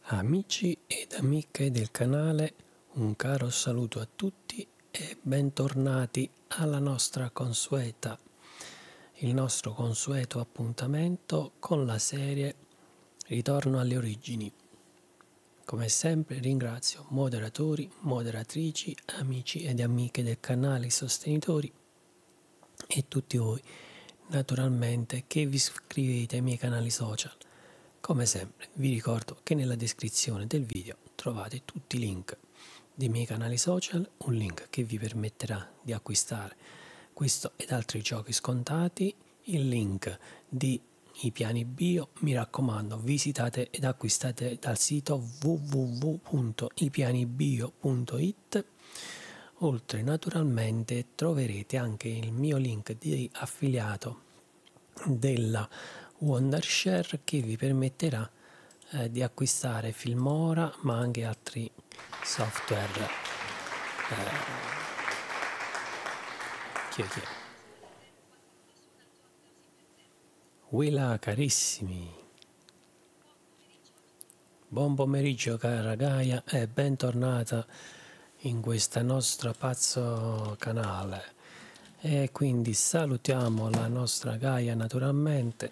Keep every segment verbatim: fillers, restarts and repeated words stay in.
Amici ed amiche del canale, un caro saluto a tutti e bentornati alla nostra consueta, il nostro consueto appuntamento con la serie Ritorno alle origini. Come sempre ringrazio moderatori, moderatrici, amici ed amiche del canale, sostenitori e tutti voi naturalmente che vi iscrivete ai miei canali social. Come sempre vi ricordo che nella descrizione del video trovate tutti i link dei miei canali social, un link che vi permetterà di acquistare questo ed altri giochi scontati, il link di i piani bio, mi raccomando visitate ed acquistate dal sito w w w punto i piani bio punto i t. Oltre naturalmente troverete anche il mio link di affiliato della Wondershare che vi permetterà eh, di acquistare Filmora ma anche altri software. Eh, chi è chi è? Willa carissimi, buon pomeriggio cara Gaia e bentornata in questo nostro pazzo canale. E quindi salutiamo la nostra Gaia naturalmente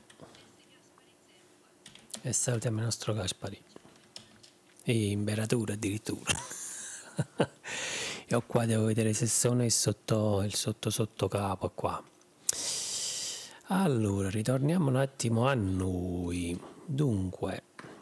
e salutiamo il nostro Gaspari e Imperatura addirittura. Io qua devo vedere se sono il sotto il sotto sotto capo qua. Allora ritorniamo un attimo a noi. Dunque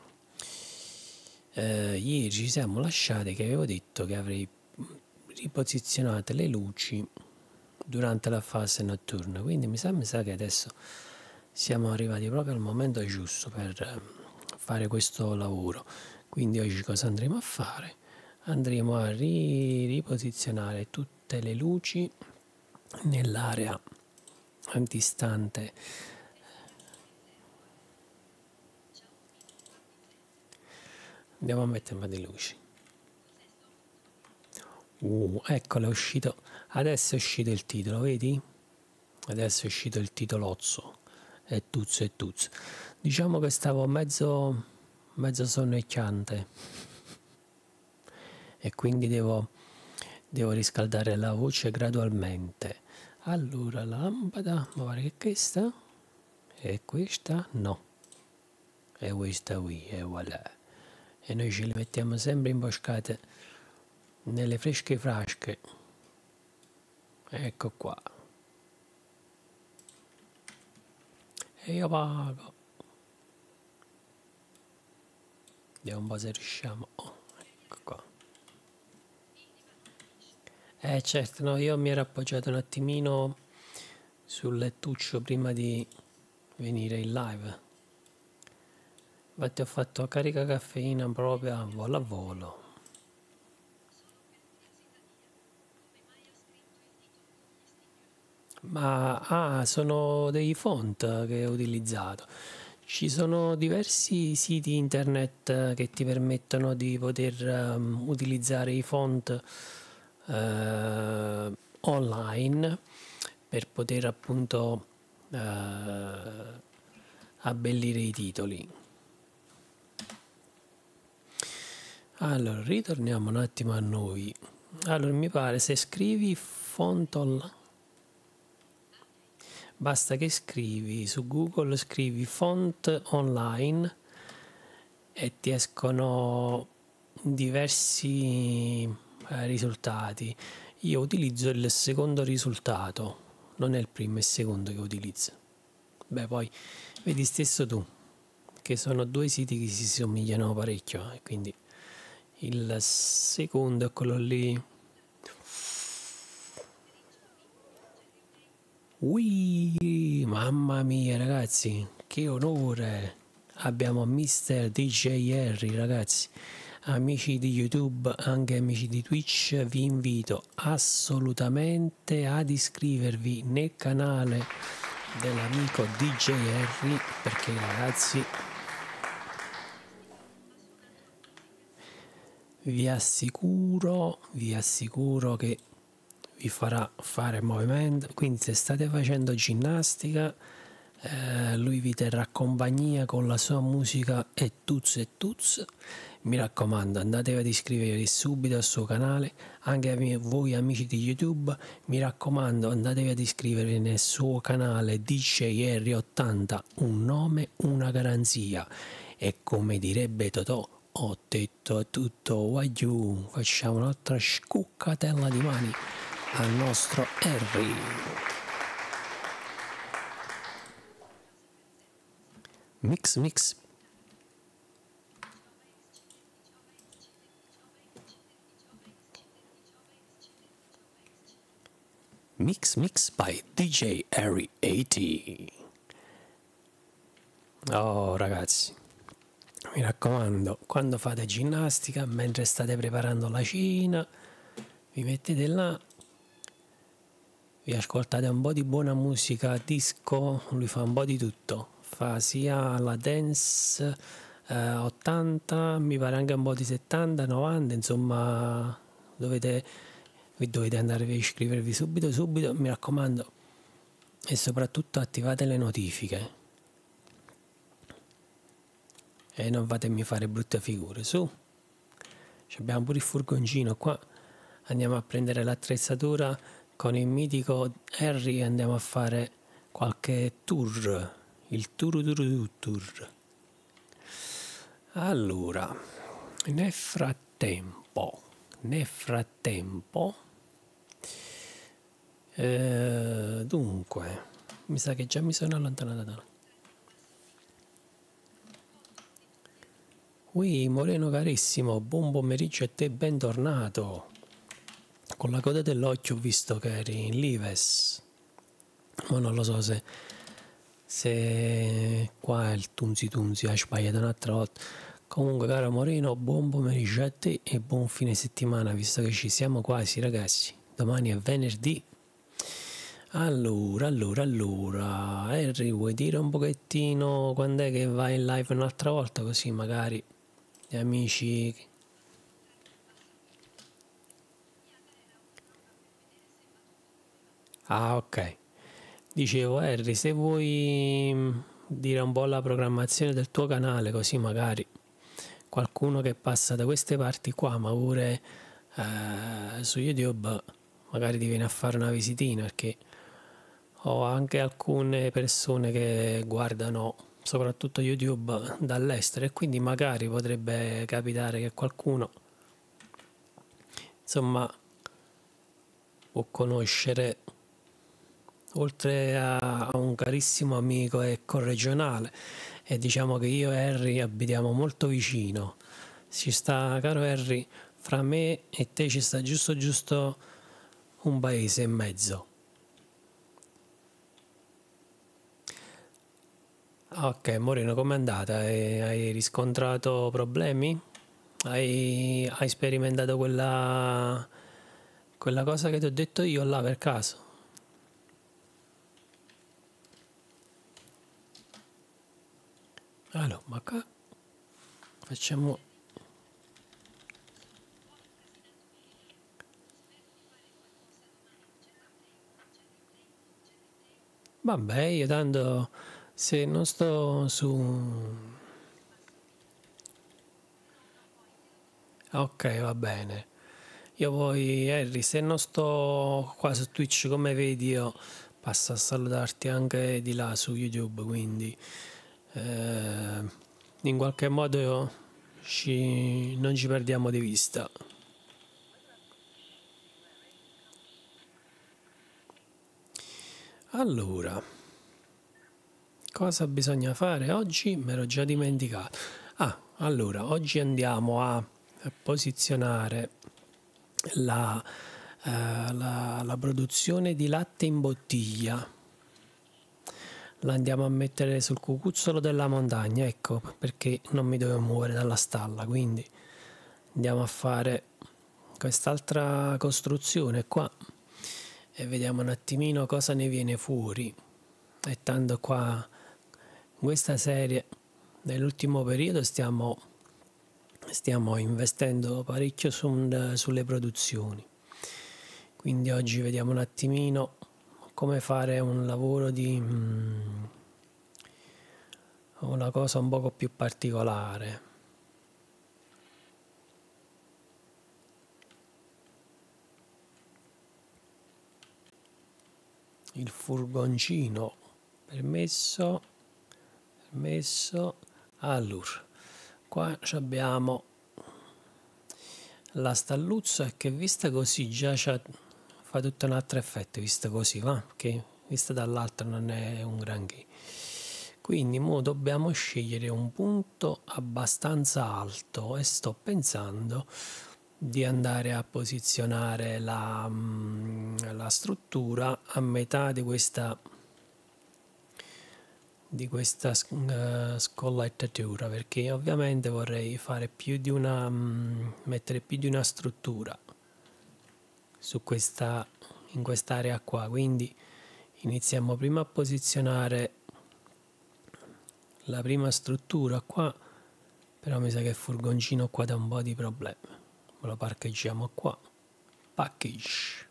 eh, ieri ci siamo lasciati che avevo detto che avrei riposizionato le luci durante la fase notturna, quindi mi sa, mi sa che adesso siamo arrivati proprio al momento giusto per fare questo lavoro. Quindi oggi cosa andremo a fare? Andremo a ri riposizionare tutte le luci nell'area antistante andiamo a mettere un po' di luci. Uh, eccolo, è uscito, adesso è uscito il titolo, vedi? Adesso è uscito il titolozzo, è tuzzo e tuzzo. Diciamo che stavo mezzo, mezzo sonnecchiante e quindi devo, devo riscaldare la voce gradualmente. Allora, la lampada, ma guarda che questa? È questa? No. È questa qui, e voilà. E noi ce le mettiamo sempre imboscate nelle fresche frasche. Ecco qua. E io pago. Vediamo un po' se riusciamo. Oh, ecco qua. Eh certo, no, io mi ero appoggiato un attimino sul lettuccio prima di venire in live. Infatti ho fatto carica caffeina proprio a volo a volo. Ma ah, sono dei font che ho utilizzato. Ci sono diversi siti internet che ti permettono di poter um, utilizzare i font uh, online per poter appunto uh, abbellire i titoli. Allora, ritorniamo un attimo a noi. Allora, mi pare se scrivi font online, basta che scrivi su Google, scrivi font online e ti escono diversi eh, risultati. Io utilizzo il secondo risultato, non è il primo, è il secondo che utilizzo. Beh, poi vedi stesso tu che sono due siti che si somigliano parecchio, e quindi il secondo è quello lì. Ui, mamma mia ragazzi, che onore! Abbiamo mister D J Harry ragazzi, amici di YouTube, anche amici di Twitch, vi invito assolutamente ad iscrivervi nel canale dell'amico D J Harry, perché ragazzi vi assicuro, vi assicuro che vi farà fare movimento. Quindi se state facendo ginnastica eh, lui vi terrà compagnia con la sua musica e tuz e tuz. Mi raccomando, andatevi ad iscrivervi subito al suo canale, anche a voi amici di YouTube, mi raccomando, andatevi ad iscrivervi nel suo canale D J Harry ottanta, un nome, una garanzia. E come direbbe Totò, ho detto tutto, wagyu, facciamo un'altra scuccatella di mani al nostro Harry. Mix mix. Mix Mix by D J Harry ottanta. Oh ragazzi, mi raccomando, quando fate ginnastica, mentre state preparando la cena, vi mettete là, vi ascoltate un po' di buona musica disco, lui fa un po' di tutto, fa sia la dance eh, ottanta, mi pare anche un po' di settanta, novanta, insomma dovete... vi dovete andare a iscrivervi subito subito, mi raccomando, e soprattutto attivate le notifiche e non fatemi fare brutte figure. Su, abbiamo pure il furgoncino qua, andiamo a prendere l'attrezzatura con il mitico Harry e andiamo a fare qualche tour, il tour tour tour. Allora, nel frattempo nel frattempo Eh, dunque, mi sa che già mi sono allontanato da là. Ui, Moreno carissimo, buon pomeriggio a te, bentornato. Con la coda dell'occhio ho visto che eri in Lives. Ma non lo so se, se qua è il tunzi tunzi, ha sbagliato un'altra volta. Comunque, caro Moreno, buon pomeriggio a te e buon fine settimana, visto che ci siamo quasi, ragazzi. Domani è venerdì. Allora, allora, allora, Harry, vuoi dire un pochettino quando è che vai in live un'altra volta, così magari gli amici... Ah, ok. Dicevo, Harry, se vuoi dire un po' la programmazione del tuo canale, così magari qualcuno che passa da queste parti qua, ma pure eh, su YouTube, magari ti viene a fare una visitina, perché... ho anche alcune persone che guardano soprattutto YouTube dall'estero e quindi magari potrebbe capitare che qualcuno insomma può conoscere, oltre a un carissimo amico e corregionale, e diciamo che io e Harry abitiamo molto vicino, ci sta, caro Harry, fra me e te ci sta giusto giusto un paese e mezzo. Ok, Moreno, com'è andata? Hai riscontrato problemi? Hai, hai sperimentato quella, quella cosa che ti ho detto io là per caso? Allora, ma qua facciamo... Vabbè, io tanto se non sto su... Ok, va bene. Io poi, Harry, se non sto qua su Twitch come vedi, io passo a salutarti anche di là su YouTube, quindi eh, in qualche modo ci, non ci perdiamo di vista. Allora, cosa bisogna fare oggi? Me l'ho già dimenticato. Ah, allora, oggi andiamo a posizionare la, eh, la, la produzione di latte in bottiglia. La andiamo a mettere sul cucuzzolo della montagna, ecco perché non mi dovevo muovere dalla stalla, quindi andiamo a fare quest'altra costruzione qua e vediamo un attimino cosa ne viene fuori. E tanto qua in questa serie nell'ultimo periodo stiamo, stiamo investendo parecchio su, sulle produzioni, quindi oggi vediamo un attimino come fare un lavoro di, una cosa un poco più particolare. Il furgoncino permesso, permesso. Allora, qua abbiamo la stalluzza che vista così già fa tutto un altro effetto, vista così, va? Che vista dall'alto non è un granché. Quindi mo dobbiamo scegliere un punto abbastanza alto e sto pensando di andare a posizionare la, la struttura a metà di questa di questa uh, scollattatura, perché ovviamente vorrei fare più di una um, mettere più di una struttura su questa in quest'area qua, quindi iniziamo prima a posizionare la prima struttura qua, però mi sa che il furgoncino qua dà un po' di problemi. Lo parcheggiamo qua, package,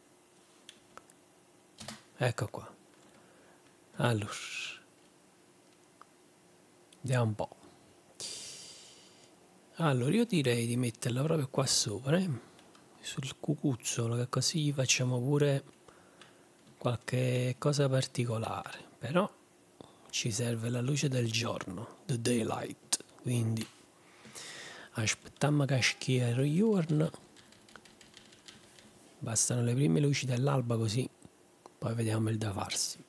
ecco qua. Allora vediamo un po'. Allora io direi di metterla proprio qua sopra, eh? Sul cucuzzolo, che così facciamo pure qualche cosa particolare. Però ci serve la luce del giorno, the daylight, quindi aspettiamo che schia il giorno. Bastano le prime luci dell'alba, così poi vediamo il da farsi.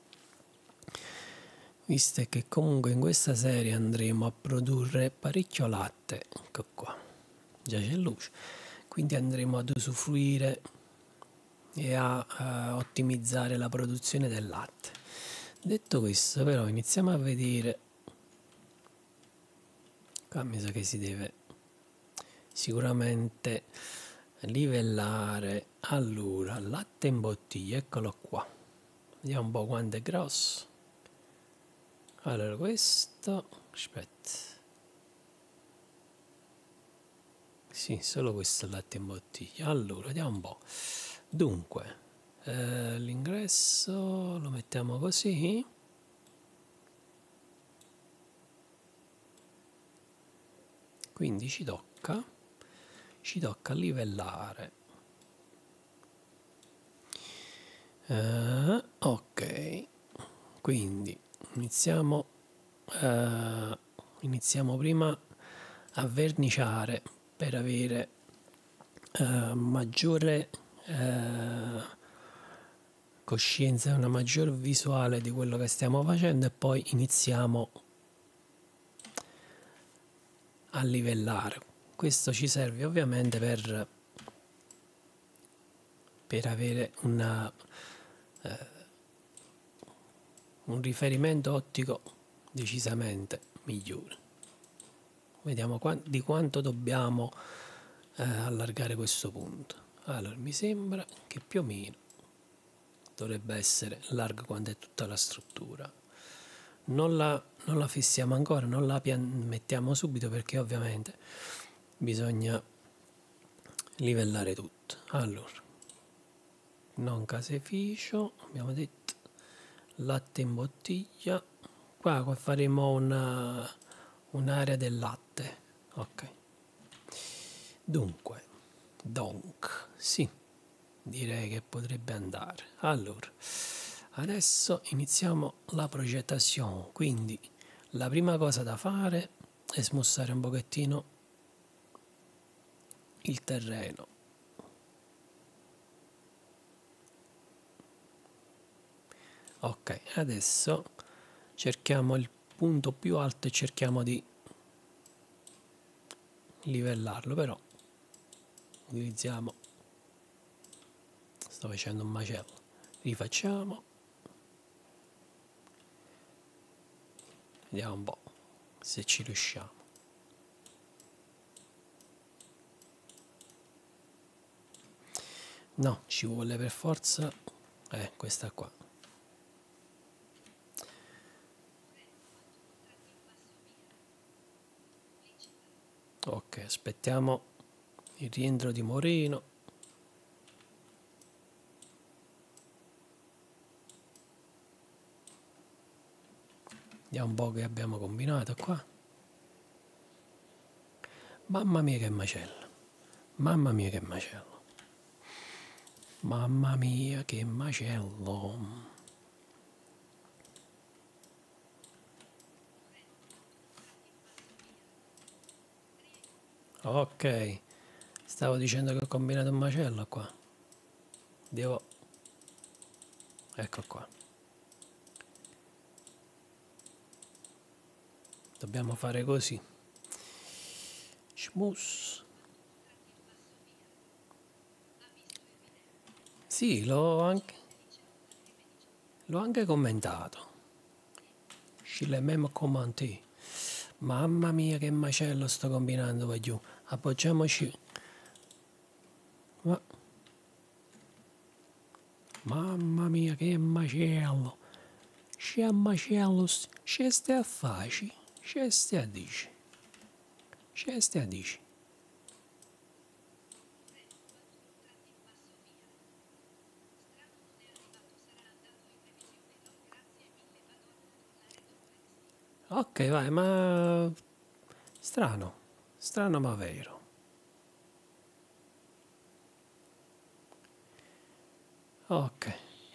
Visto che comunque in questa serie andremo a produrre parecchio latte, ecco qua, già c'è luce, quindi andremo ad usufruire e a, a ottimizzare la produzione del latte. Detto questo, però, iniziamo a vedere. Qua mi sa che si deve sicuramente livellare. Allora, latte in bottiglia, eccolo qua, vediamo un po' quanto è grosso. Allora questo, aspetta, sì, solo questo è il latte in bottiglia. Allora, vediamo un po'. Dunque, eh, l'ingresso lo mettiamo così. Quindi ci tocca, ci tocca livellare. Eh, ok, quindi iniziamo, eh, iniziamo prima a verniciare per avere eh, maggiore eh, coscienza, una maggior visuale di quello che stiamo facendo, e poi iniziamo a livellare. Questo ci serve ovviamente per, per avere una, eh, un riferimento ottico decisamente migliore. Vediamo qua, di quanto dobbiamo eh, allargare questo punto. Allora, mi sembra che più o meno dovrebbe essere larga quanto è tutta la struttura. Non la, non la fissiamo ancora, non la mettiamo subito, perché ovviamente bisogna livellare tutto. Allora, non caseificio, abbiamo detto, latte in bottiglia. Qua faremo una, un'area del latte. Ok. Dunque, donk, sì, direi che potrebbe andare. Allora, adesso iniziamo la progettazione. Quindi la prima cosa da fare è smussare un pochettino il terreno. Ok, adesso cerchiamo il punto più alto e cerchiamo di livellarlo, però utilizziamo, sto facendo un macello, rifacciamo, vediamo un po' se ci riusciamo. No, ci vuole per forza eh, questa qua. Ok, aspettiamo il rientro di Moreno. Vediamo un po' che abbiamo combinato qua. Mamma mia che macello. Mamma mia che macello. Mamma mia che macello. Ok. Stavo dicendo che ho combinato un macello qua. Devo... Ecco qua. Dobbiamo fare così. Schmus. Sì, l'ho anche, l'ho anche commentato. Je l'ai même commenté. Mamma mia che macello sto combinando qua giù. Appoggiamoci. Ma... Mamma mia che macello. C'è macello. C'è stai a faci. C'è stai a dici. C'è stai a dici. Ok, vai, ma... Strano. Strano ma vero. Ok.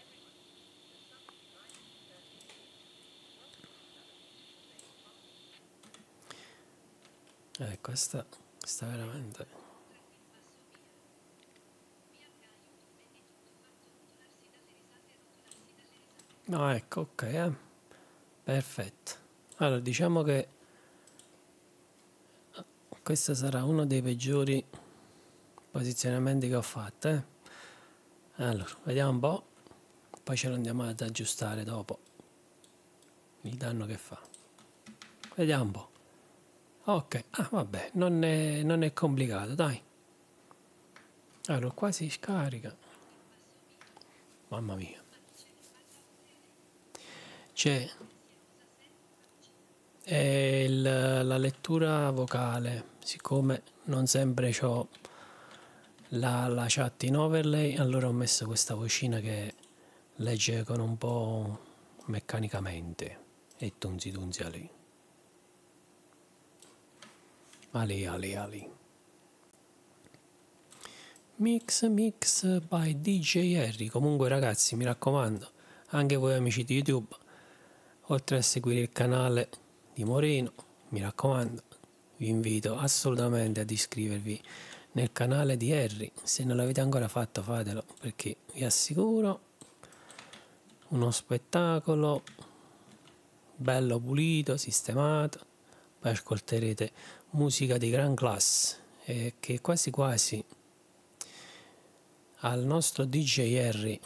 Eh, questa sta veramente... No, ecco, ok, eh. Perfetto. Allora, diciamo che questo sarà uno dei peggiori posizionamenti che ho fatto, eh. Allora, vediamo un po', poi ce lo andiamo ad aggiustare dopo il danno che fa. Vediamo un po'. Ok, ah vabbè, non è, non è complicato, dai. Allora, qua si scarica. Mamma mia. C'è eh, il- la lettura vocale, siccome non sempre ho la, la chat in overlay, allora ho messo questa vocina che legge con un po' meccanicamente e tunzi tunzi ali. Ali ali ali. Mix Mix by D J Harry. Comunque ragazzi, mi raccomando, anche voi amici di YouTube, oltre a seguire il canale di Moreno, mi raccomando, vi invito assolutamente ad iscrivervi nel canale di Harry. Se non l'avete ancora fatto, fatelo, perché vi assicuro uno spettacolo bello pulito, sistemato. Poi ascolterete musica di gran classe e che quasi quasi al nostro D J Harry.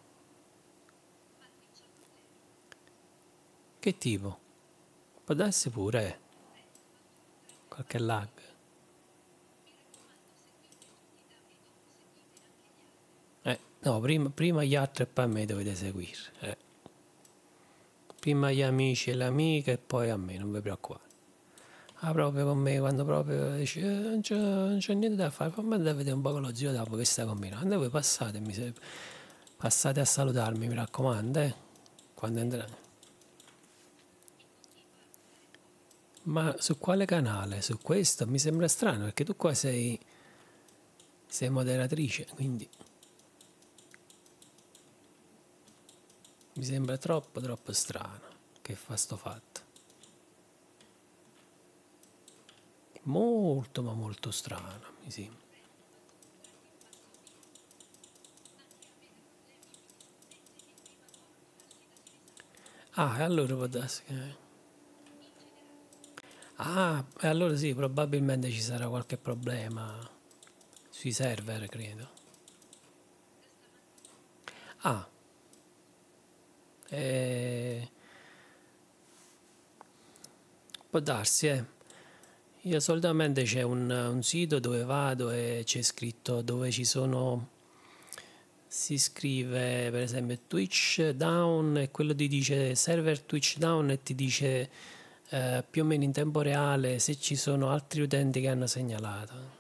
Che tipo? Può darsi pure eh. Qualche lag. Eh, no, prima, prima gli altri e poi a me dovete seguire. Eh. Prima gli amici e le amiche e poi a me, non vi preoccupate. Ah, proprio con me, quando proprio dici eh, non, c'è, non c'è niente da fare, fammi andare a vedere un po' con lo zio dopo che sta combinando. Voi passate, mi se... passate a salutarmi, mi raccomando, eh. Quando andrete. Ma su quale canale? Su questo? Mi sembra strano perché tu qua sei, sei moderatrice, quindi mi sembra troppo troppo strano che fa sto fatto. Molto ma molto strano, mi sembra. Ah, e allora può darsi che... Ah, e allora sì, probabilmente ci sarà qualche problema sui server, credo. Ah, eh, può darsi, eh. Io solitamente c'è un, un sito dove vado e c'è scritto dove ci sono, si scrive per esempio Twitch down e quello ti dice server Twitch down e ti dice eh, più o meno in tempo reale se ci sono altri utenti che hanno segnalato.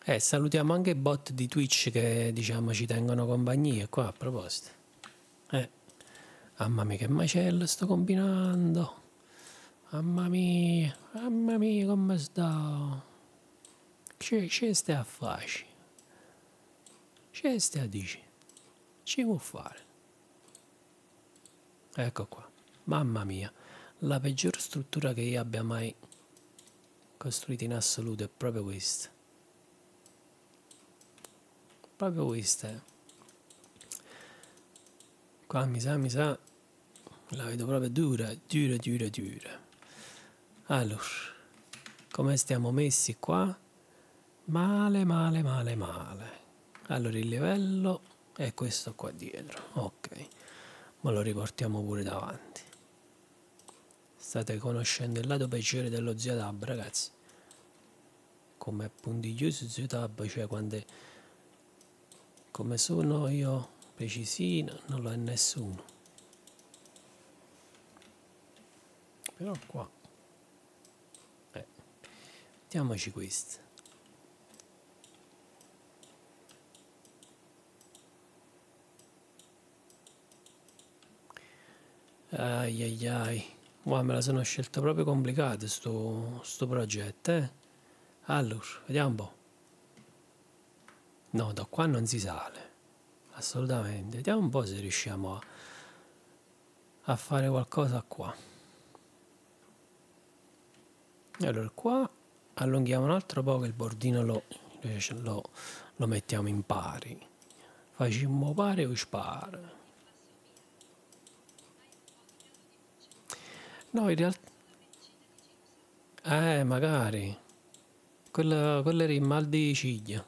Eh, salutiamo anche i bot di Twitch che diciamo ci tengono compagnia qua a proposito. Eh, mamma mia che macello sto combinando. Mamma mia, mamma mia come sta. Che, che stai a fare? Che stai a dire? Ci può fare. Ecco qua. Mamma mia, la peggior struttura che io abbia mai costruito in assoluto è proprio questa. Proprio questa. Eh. Qua mi sa, mi sa, la vedo proprio dura, dura, dura, dura. Allora, come stiamo messi qua? Male, male, male, male. Allora il livello è questo qua dietro. Ok, ma lo riportiamo pure davanti. State conoscendo il lato peggiore dello Zio Tab, ragazzi. Come puntiglioso Zio Tab, cioè quando è, come sono io precisino, non lo è nessuno. Però qua, eh, mettiamoci questo. Ai ai ai, wow, me la sono scelta proprio complicata sto, sto progetto, eh. Allora, vediamo un po'. No, da qua non si sale, assolutamente. Vediamo un po' se riusciamo a, a fare qualcosa qua. Allora, qua allunghiamo un altro po' che il bordino lo, lo, lo mettiamo in pari. Facciamo pari o spara. No, in realtà... Eh, magari. Quella, quella era il mal di ciglia.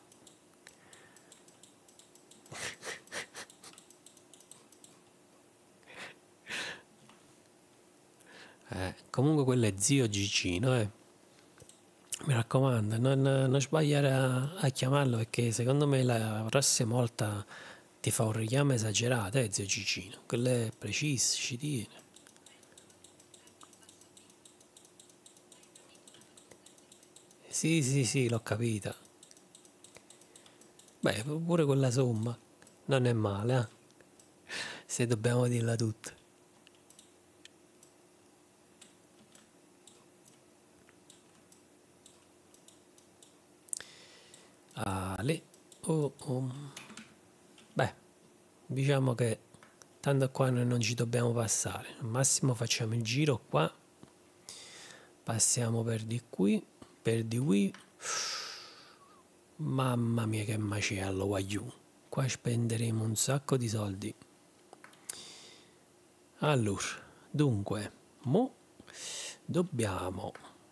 Eh, comunque quello è zio Gigino, eh. Mi raccomando, non, non sbagliare a, a chiamarlo perché secondo me la prossima volta ti fa un richiamo esagerato, eh, zio Gigino. Quello è preciso, ci tiene. Sì, sì, sì, l'ho capita. Beh, pure quella somma non è male, eh? Se dobbiamo dirla tutta. Ale. Oh, oh. Beh, diciamo che tanto qua noi non ci dobbiamo passare. Al massimo facciamo il giro qua. Passiamo per di qui, per di qui. Mamma mia che macello, guagliù. Qua spenderemo un sacco di soldi. Allora, dunque, mo dobbiamo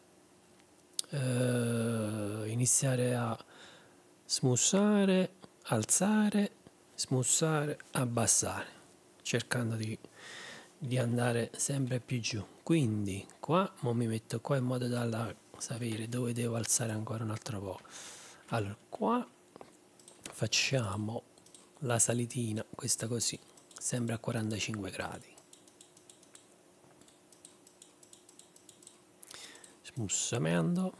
eh, iniziare a smussare, alzare, smussare, abbassare, cercando di, di andare sempre più giù. Quindi qua mo mi metto qua in modo da sapere dove devo alzare ancora un altro po'. Allora, qua facciamo la salitina, questa così, sempre a quarantacinque gradi. Smussamento.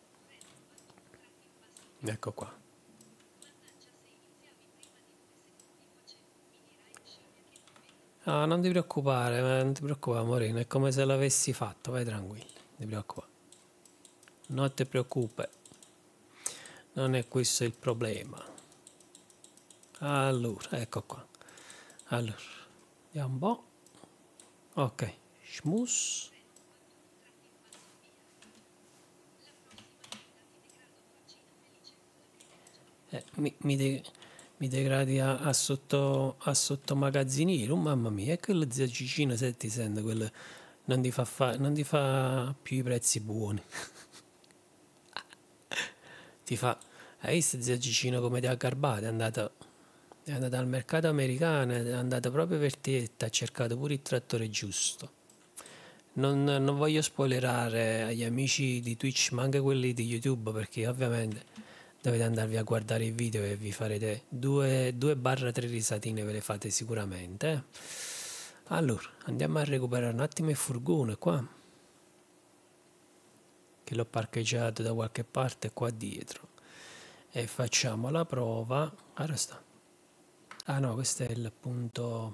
Ecco qua. Ah, non ti preoccupare, non ti preoccupare, Moreno, è come se l'avessi fatto, vai tranquillo, non ti preoccupare. Non ti preoccupi, non è questo il problema. Allora, ecco qua. Allora, vediamo un po'. Ok, smus. Eh, mi, mi, de, mi degradi a, a sotto a sotto magazziniero, oh, mamma mia, e quello zio Gigino se ti sente, quello non ti fa, fa, non ti fa più i prezzi buoni. Ti fa, hai visto zio Gigino come ti ha garbato? È andato, è andato al mercato americano, è andato proprio per te, ha cercato pure il trattore giusto. Non, non voglio spoilerare agli amici di Twitch, ma anche quelli di YouTube, perché ovviamente dovete andarvi a guardare il video e vi farete due, due barra tre risatine, ve le fate sicuramente. Eh? Allora, andiamo a recuperare un attimo il furgone qua, che l'ho parcheggiato da qualche parte qua dietro. e facciamo la prova. Ora sta. Ah no, questo è il punto,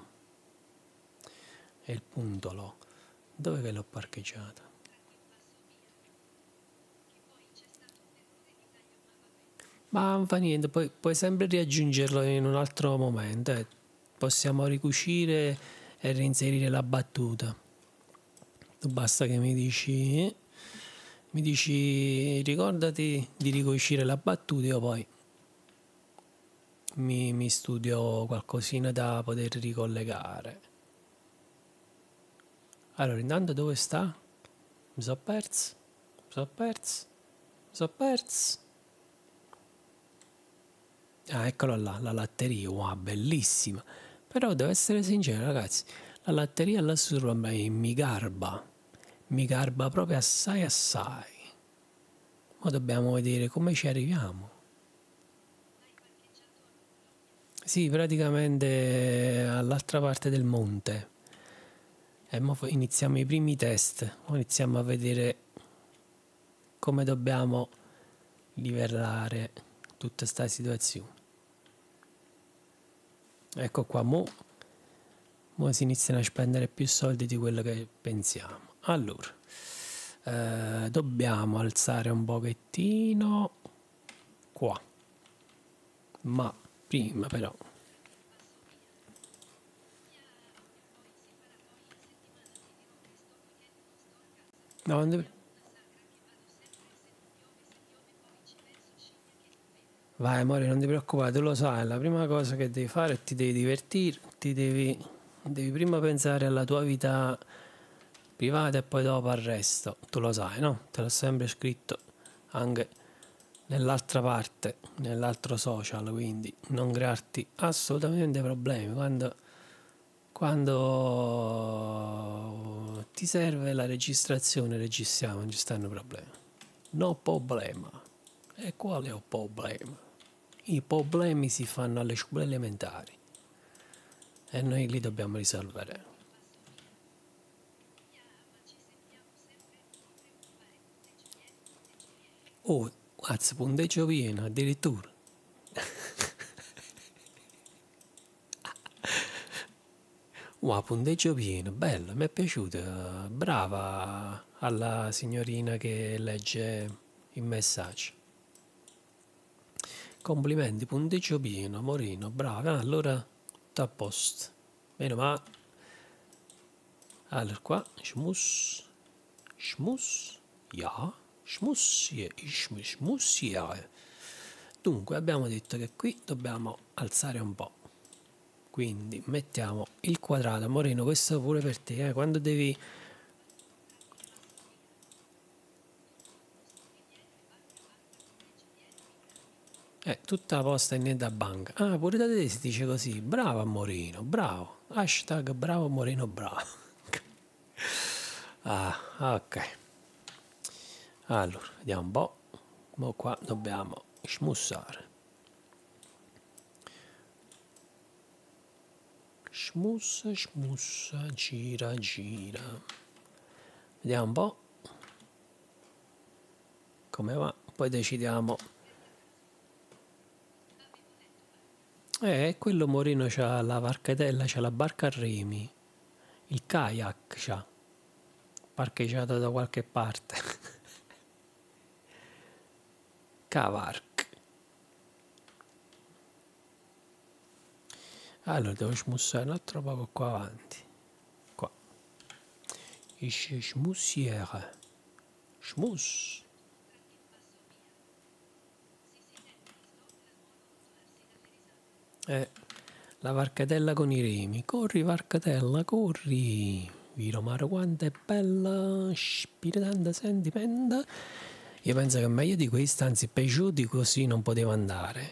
è il punto lo. Dove che l'ho parcheggiata? Ma non fa niente, poi puoi sempre riaggiungerlo in un altro momento. eh. Possiamo ricucire e reinserire la battuta. Tu basta che mi dici, mi dici ricordati di ricucire la battuta, io poi mi, mi studio qualcosina da poter ricollegare. Allora, intanto dove sta? Mi sono perso, mi sono perso, mi sono perso. Ah, eccolo là, la latteria, wow, bellissima. Però devo essere sincero, ragazzi, la latteria là su Roma mi garba, mi garba proprio assai assai. Ma dobbiamo vedere come ci arriviamo. Sì, praticamente all'altra parte del monte. E mo iniziamo i primi test, mo iniziamo a vedere come dobbiamo livellare tutta questa situazione. Ecco qua, mo, mo si iniziano a spendere più soldi di quello che pensiamo. Allora, eh, dobbiamo alzare un pochettino qua, ma prima però... No, non devi- Vai, amore, non ti preoccupare, tu lo sai, la prima cosa che devi fare è ti devi divertire, ti devi, devi prima pensare alla tua vita privata e poi dopo al resto. Tu lo sai, no? Te l'ho sempre scritto anche nell'altra parte, nell'altro social, quindi non crearti assolutamente problemi. Quando, quando ti serve la registrazione, registriamo, non ci stanno problemi. No problema. E qual è il problema? I problemi si fanno alle scuole elementari e noi li dobbiamo risolvere. Oh, cazzo, punteggio pieno, addirittura. Wow, punteggio pieno, bello, mi è piaciuto. Brava alla signorina che legge il messaggio. Complimenti, punteggio pieno, Morino, brava. Ah, allora, sta a posto. Meno male. Allora, qua, schmus, schmus, ja, schmus, ja, schmus, ja. Dunque, abbiamo detto che qui dobbiamo alzare un po'. Quindi mettiamo il quadrato. Moreno, questo pure per te, eh? Quando devi... Eh, tutta la posta in niente a banca. Ah, pure da te si dice così. Bravo Moreno, bravo. Hashtag bravo Moreno, bravo. Ah, ok. Allora, vediamo un po'. Mo qua dobbiamo smussare. Smussa, smussa, gira, gira. Vediamo un po' come va. Poi decidiamo. Eh, quello Moreno c'ha la barchetella, c'ha la barca a remi. Il kayak c'ha. Parcheggiato da qualche parte. Kavark. Allora devo smussare un altro poco qua avanti. Qua. Ich schmussiere. Schmuss. Eh, la varcatella con i remi. Corri varcatella, corri. Viro mare quanto è bella. Spiritanda sentimenta. Io penso che meglio di questo, anzi peggio di così non poteva andare.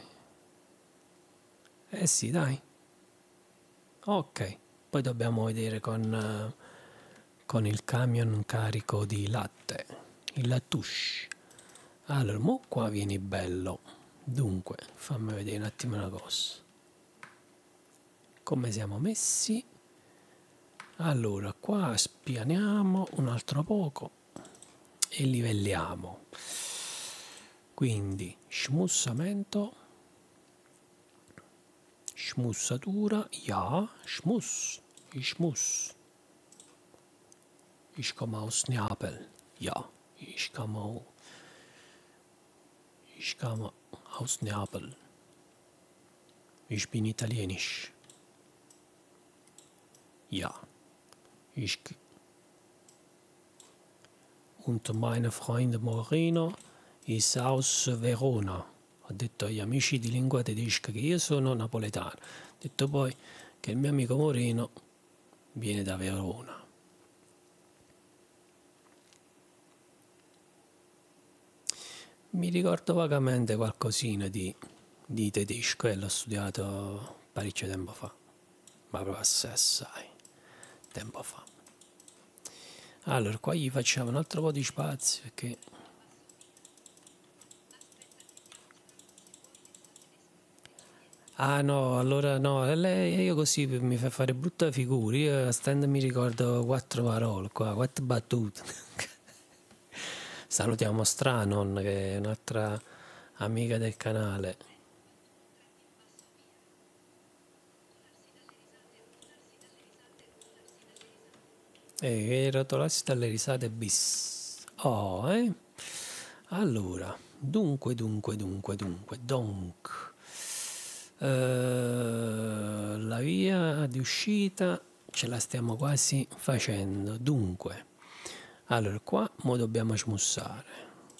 Eh sì, dai. Ok. Poi dobbiamo vedere con, eh, con il camion carico di latte. Il lattush. Allora, mo qua vieni bello. Dunque, fammi vedere un attimo una cosa. Come siamo messi? Allora, qua spianiamo un altro poco e livelliamo. quindi schmussamento, schmussatura, ja, schmuss, ich muss. Ich komme aus Neapel, ja, ich komme, ich komme aus Neapel. Ich bin italienisch. Ja, ich und meine Freund Moreno ist aus Verona. Ho detto agli amici di lingua tedesca che io sono napoletano. Ho detto poi che il mio amico Moreno viene da Verona. Mi ricordo vagamente qualcosina di, di tedesco e l'ho studiato parecchio tempo fa, ma proprio assai, assai tempo fa. Allora, qua gli facciamo un altro po' di spazio perché... Ah no, allora no, lei, io così mi fa fare brutta figura, io a stand mi ricordo quattro parole qua, quattro battute. Salutiamo Stranon che è un'altra amica del canale. E rotolarsi dalle risate bis. Oh, eh? Allora, dunque, dunque, dunque, dunque, donc. Uh, la via di uscita ce la stiamo quasi facendo. Dunque, allora qua mo dobbiamo smussare.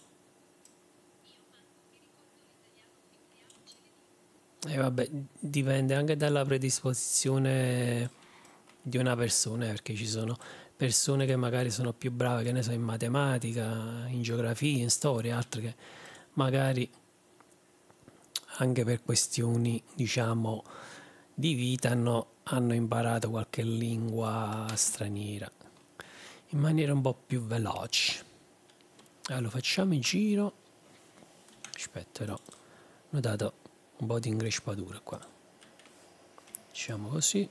E vabbè, dipende anche dalla predisposizione di una persona, perché ci sono persone che magari sono più brave, che ne so, in matematica, in geografia, in storia, altre che magari anche per questioni, diciamo, di vita hanno, hanno imparato qualche lingua straniera in maniera un po' più veloce. Allora facciamo il giro. Aspetta, però, ho notato un po' di ingrespatura qua. Diciamo così.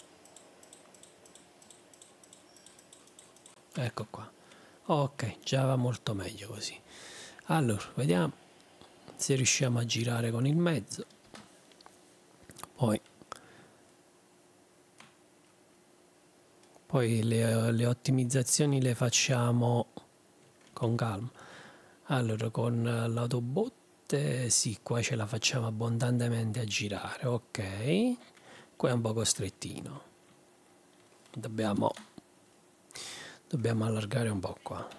Ecco qua. Ok, già va molto meglio così. Allora, vediamo se riusciamo a girare con il mezzo. Poi, poi le, le ottimizzazioni le facciamo con calma. Allora, con l'autobotte, sì, qua ce la facciamo abbondantemente a girare. Ok, qua è un po' costrettino. Dobbiamo, dobbiamo allargare un po' qua.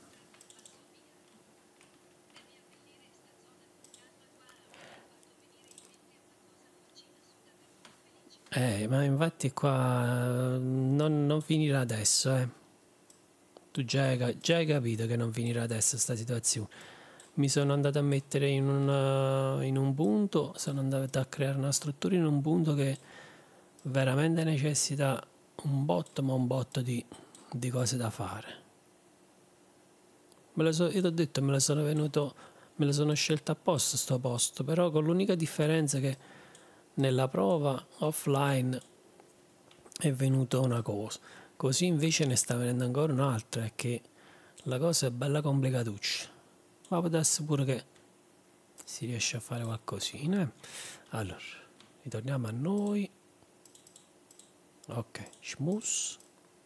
Eh, ma infatti qua non, non finirà adesso, eh. Tu già hai, già hai capito che non finirà adesso sta situazione. Mi sono andato a mettere in, una, in un punto, sono andato a creare una struttura in un punto che veramente necessita un botto, ma un botto di, di cose da fare. Me lo so, io ti ho detto, me lo sono venuto, me lo sono scelto apposta sto posto, però con l'unica differenza che nella prova offline è venuta una cosa, così invece ne sta venendo ancora un'altra, è che la cosa è bella complicatuccia, ma può darsi pure che si riesce a fare qualcosina. Eh? Allora, ritorniamo a noi. Ok, schmus.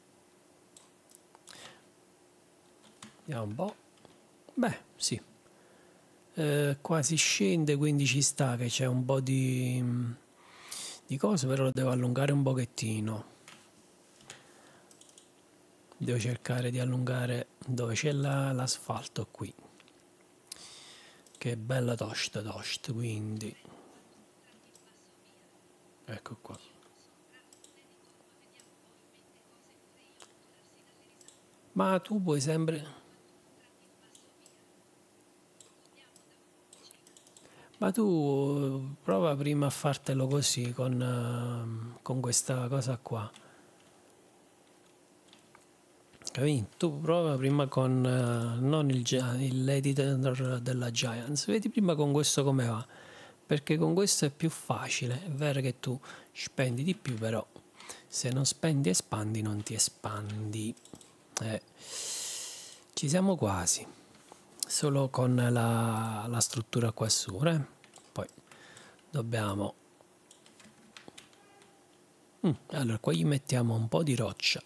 Vediamo un po'. Beh, sì. Eh, qua si scende, quindi ci sta che c'è un po' di, di cose, però lo devo allungare un pochettino. Devo cercare di allungare dove c'è la, l'asfalto qui, che è bella tosta tosta, quindi ecco qua. Ma tu puoi sempre... Ma tu prova prima a fartelo così, con, uh, con questa cosa qua. Capito? Tu prova prima con uh, non il, l'editor della Giants, vedi prima con questo come va, perché con questo è più facile. È vero che tu spendi di più, però se non spendi e espandi non ti espandi. Eh, ci siamo quasi. solo con la, la struttura qua su, eh? Poi dobbiamo mm, allora qua gli mettiamo un po' di roccia,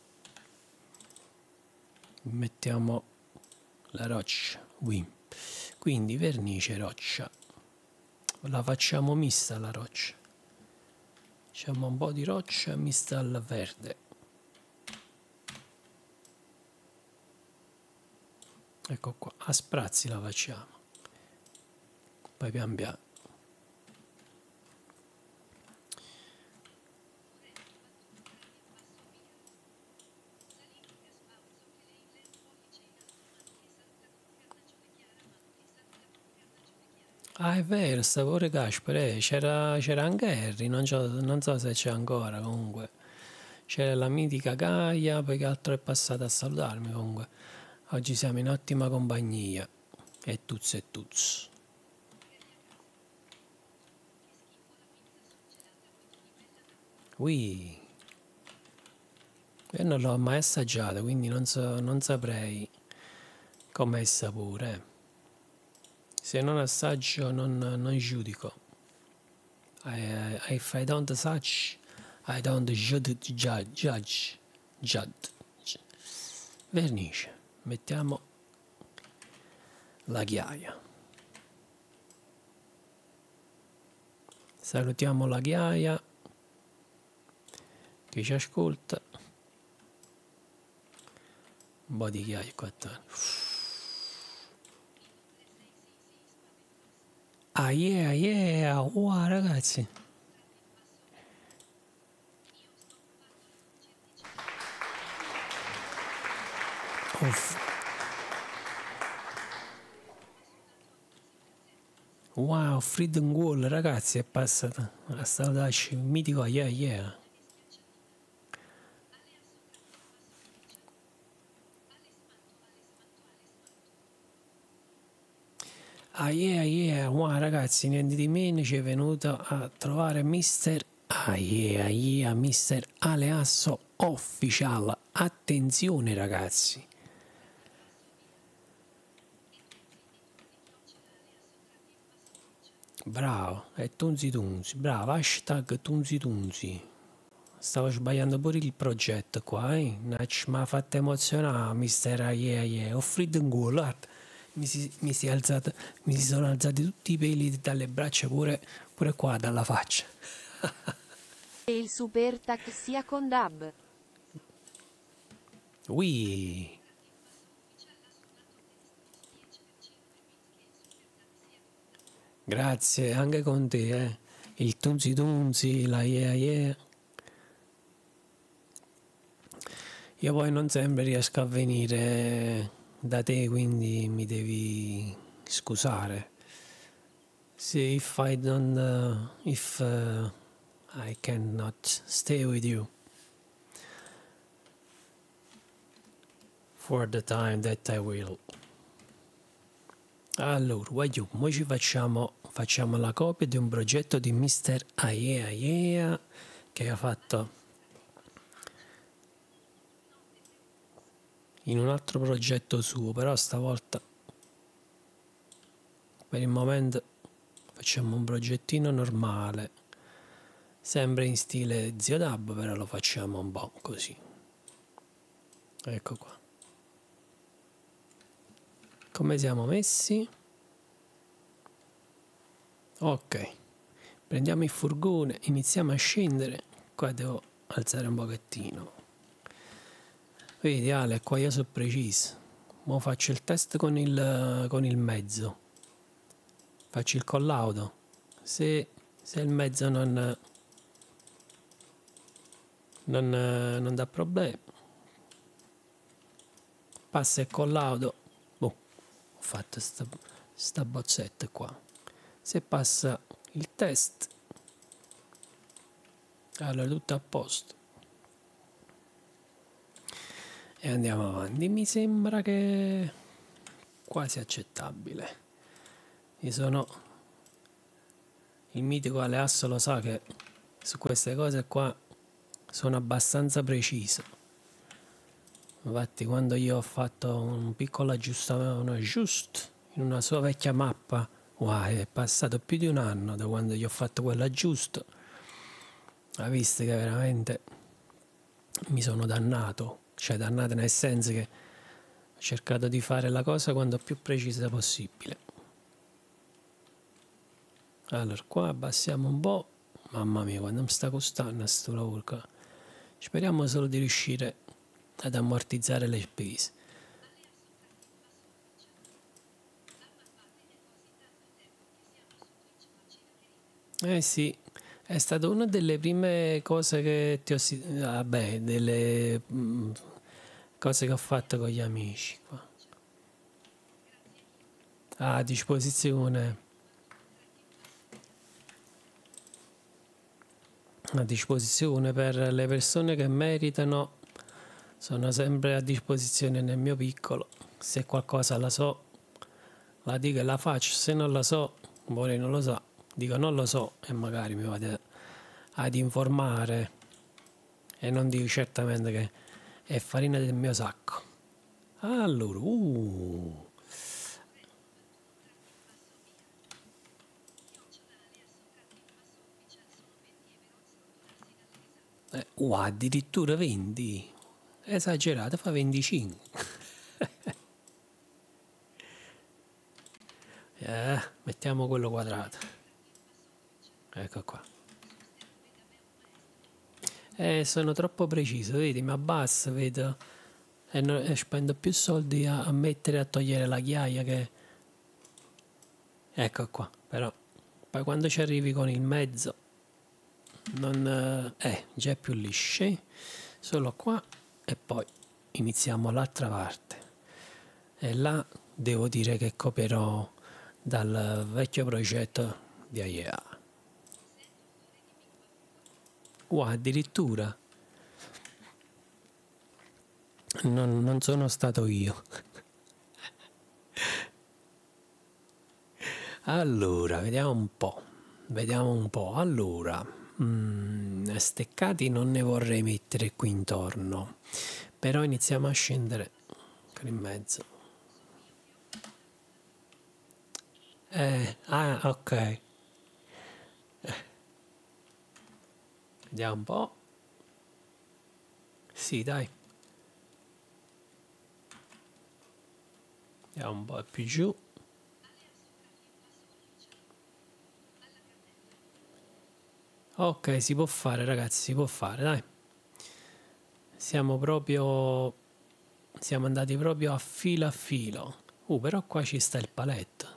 mettiamo la roccia qui, quindi vernice roccia, la facciamo mista la roccia, facciamo un po' di roccia mista al verde, ecco qua, a sprazzi la facciamo, poi pian piano. Ah, è vero, sta pure Gaspare, c'era c'era anche Harry, non, non so se c'è ancora comunque. C'era la mitica Gaia, poi che altro è passata a salutarmi comunque. Oggi siamo in ottima compagnia. E tuzz e tuzz. Ui. Io non l'ho mai assaggiata, quindi non, so, non saprei com'è il sapore. Se non assaggio non, non giudico. I, if I don't touch, I don't judge, judge, judge. Vernice, mettiamo la ghiaia. Salutiamo la ghiaia che ci ascolta. Un po' di ghiaia qua. Ah yeah, yeah, wow ragazzi. Uff. Wow, Freedom Wall ragazzi è passata a salutarci, mitico yeah yeah. Ah yeah yeah, wow ragazzi, niente di meno ci è venuto a trovare mister Ah yeah yeah, mister Aleasso Official. Attenzione ragazzi. Bravo, è Tunzi Tunzi, bravo, hashtag Tunzi Tunzi. Stavo sbagliando pure il progetto qua, eh? Mi ha fatto emozionare, mister Yeah Yeah. Ho freddo in culo, guarda. Mi si, mi, si alzato, mi si sono alzati tutti i peli dalle braccia, pure, pure qua, dalla faccia. E il super tac sia con Dab. Ui. Grazie, anche con te, eh. Il Tunzi Tunzi, la Yeah Yeah. Io poi non sempre riesco a venire da te, quindi mi devi scusare. See if I don't, uh, if uh, I cannot stay with you for the time that I will. Allora, voglio, noi ci facciamo, facciamo la copia di un progetto di mister Aea Aea che ha fatto in un altro progetto suo, però stavolta per il momento facciamo un progettino normale, sempre in stile Zio Dab, però lo facciamo un po' così. Ecco qua. Come siamo messi? Ok, prendiamo il furgone, iniziamo a scendere. Qua devo alzare un pochettino. Vedi Ale, qua io sono preciso. Ora faccio il test con il, con il mezzo. Faccio il collaudo. Se, se il mezzo non, non, non dà problemi, passa il collaudo. Boh, ho fatto sta, sta bozzetta qua. Se passa il test, allora tutto a posto. E andiamo avanti. Mi sembra che quasi accettabile. Io sono il mitico Aleasso, lo sa che su queste cose qua sono abbastanza preciso. Infatti quando io ho fatto un piccolo aggiustamento, un aggiust in una sua vecchia mappa, wow, è passato più di un anno da quando gli ho fatto quell'aggiusto, ha visto che veramente mi sono dannato, cioè dannato nel senso che ho cercato di fare la cosa quanto più precisa possibile. Allora qua abbassiamo un po', mamma mia quando mi sta costando sto lavoro qua. Speriamo solo di riuscire ad ammortizzare le spese. Eh sì, è stata una delle prime cose che ti ho... si- vabbè, delle mm, cose che ho fatto con gli amici qua. A disposizione, a disposizione per le persone che meritano, sono sempre a disposizione nel mio piccolo. Se qualcosa la so, la dico e la faccio, se non la so, vuole non lo so, dico non lo so e magari mi vado ad informare e non dico certamente che è farina del mio sacco. Allora, uh, eh, uh, addirittura venti, esagerato, fa venticinque. Eh, mettiamo quello quadrato, ecco qua. Eh, sono troppo preciso, vedi, mi abbasso, vedo, e, no- e spendo più soldi a, a mettere a togliere la ghiaia che... Ecco qua, però poi quando ci arrivi con il mezzo non eh, è già più lisci, solo qua e poi iniziamo l'altra parte. E là devo dire che copierò dal vecchio progetto di A I E A. Wow, addirittura non, non sono stato io. Allora, vediamo un po'. Vediamo un po'. Allora, mm, steccati non ne vorrei mettere qui intorno. Però iniziamo a scendere per in mezzo. Eh, ah, ok. Vediamo un po'. Sì, dai. Andiamo un po' più giù. Ok, si può fare, ragazzi, si può fare, dai. Siamo proprio... Siamo andati proprio a filo a filo. Uh, però qua ci sta il paletto.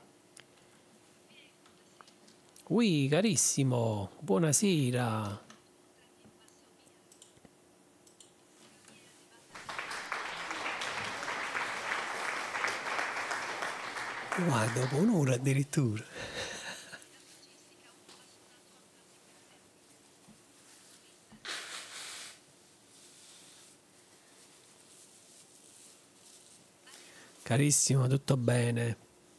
Ui, carissimo, buonasera. Guarda, dopo un'ora addirittura. Carissimo, tutto bene?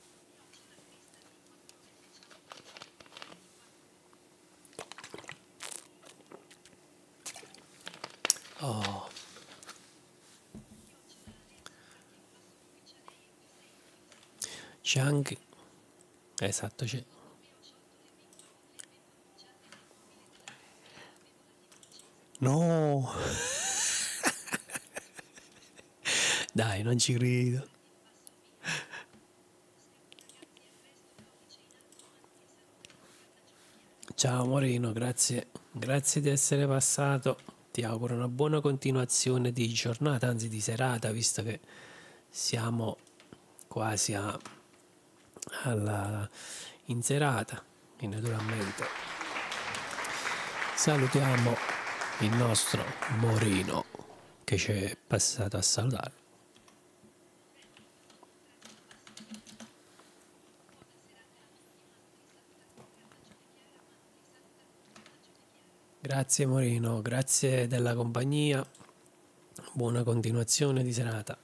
Oh, c'è anche... Esatto, c'è... No! Dai, non ci credo. Ciao Moreno, grazie, grazie di essere passato. Ti auguro una buona continuazione di giornata, anzi di serata, visto che siamo quasi a, alla in serata. E naturalmente salutiamo il nostro Moreno che ci è passato a salutare. Grazie Moreno, grazie della compagnia, buona continuazione di serata.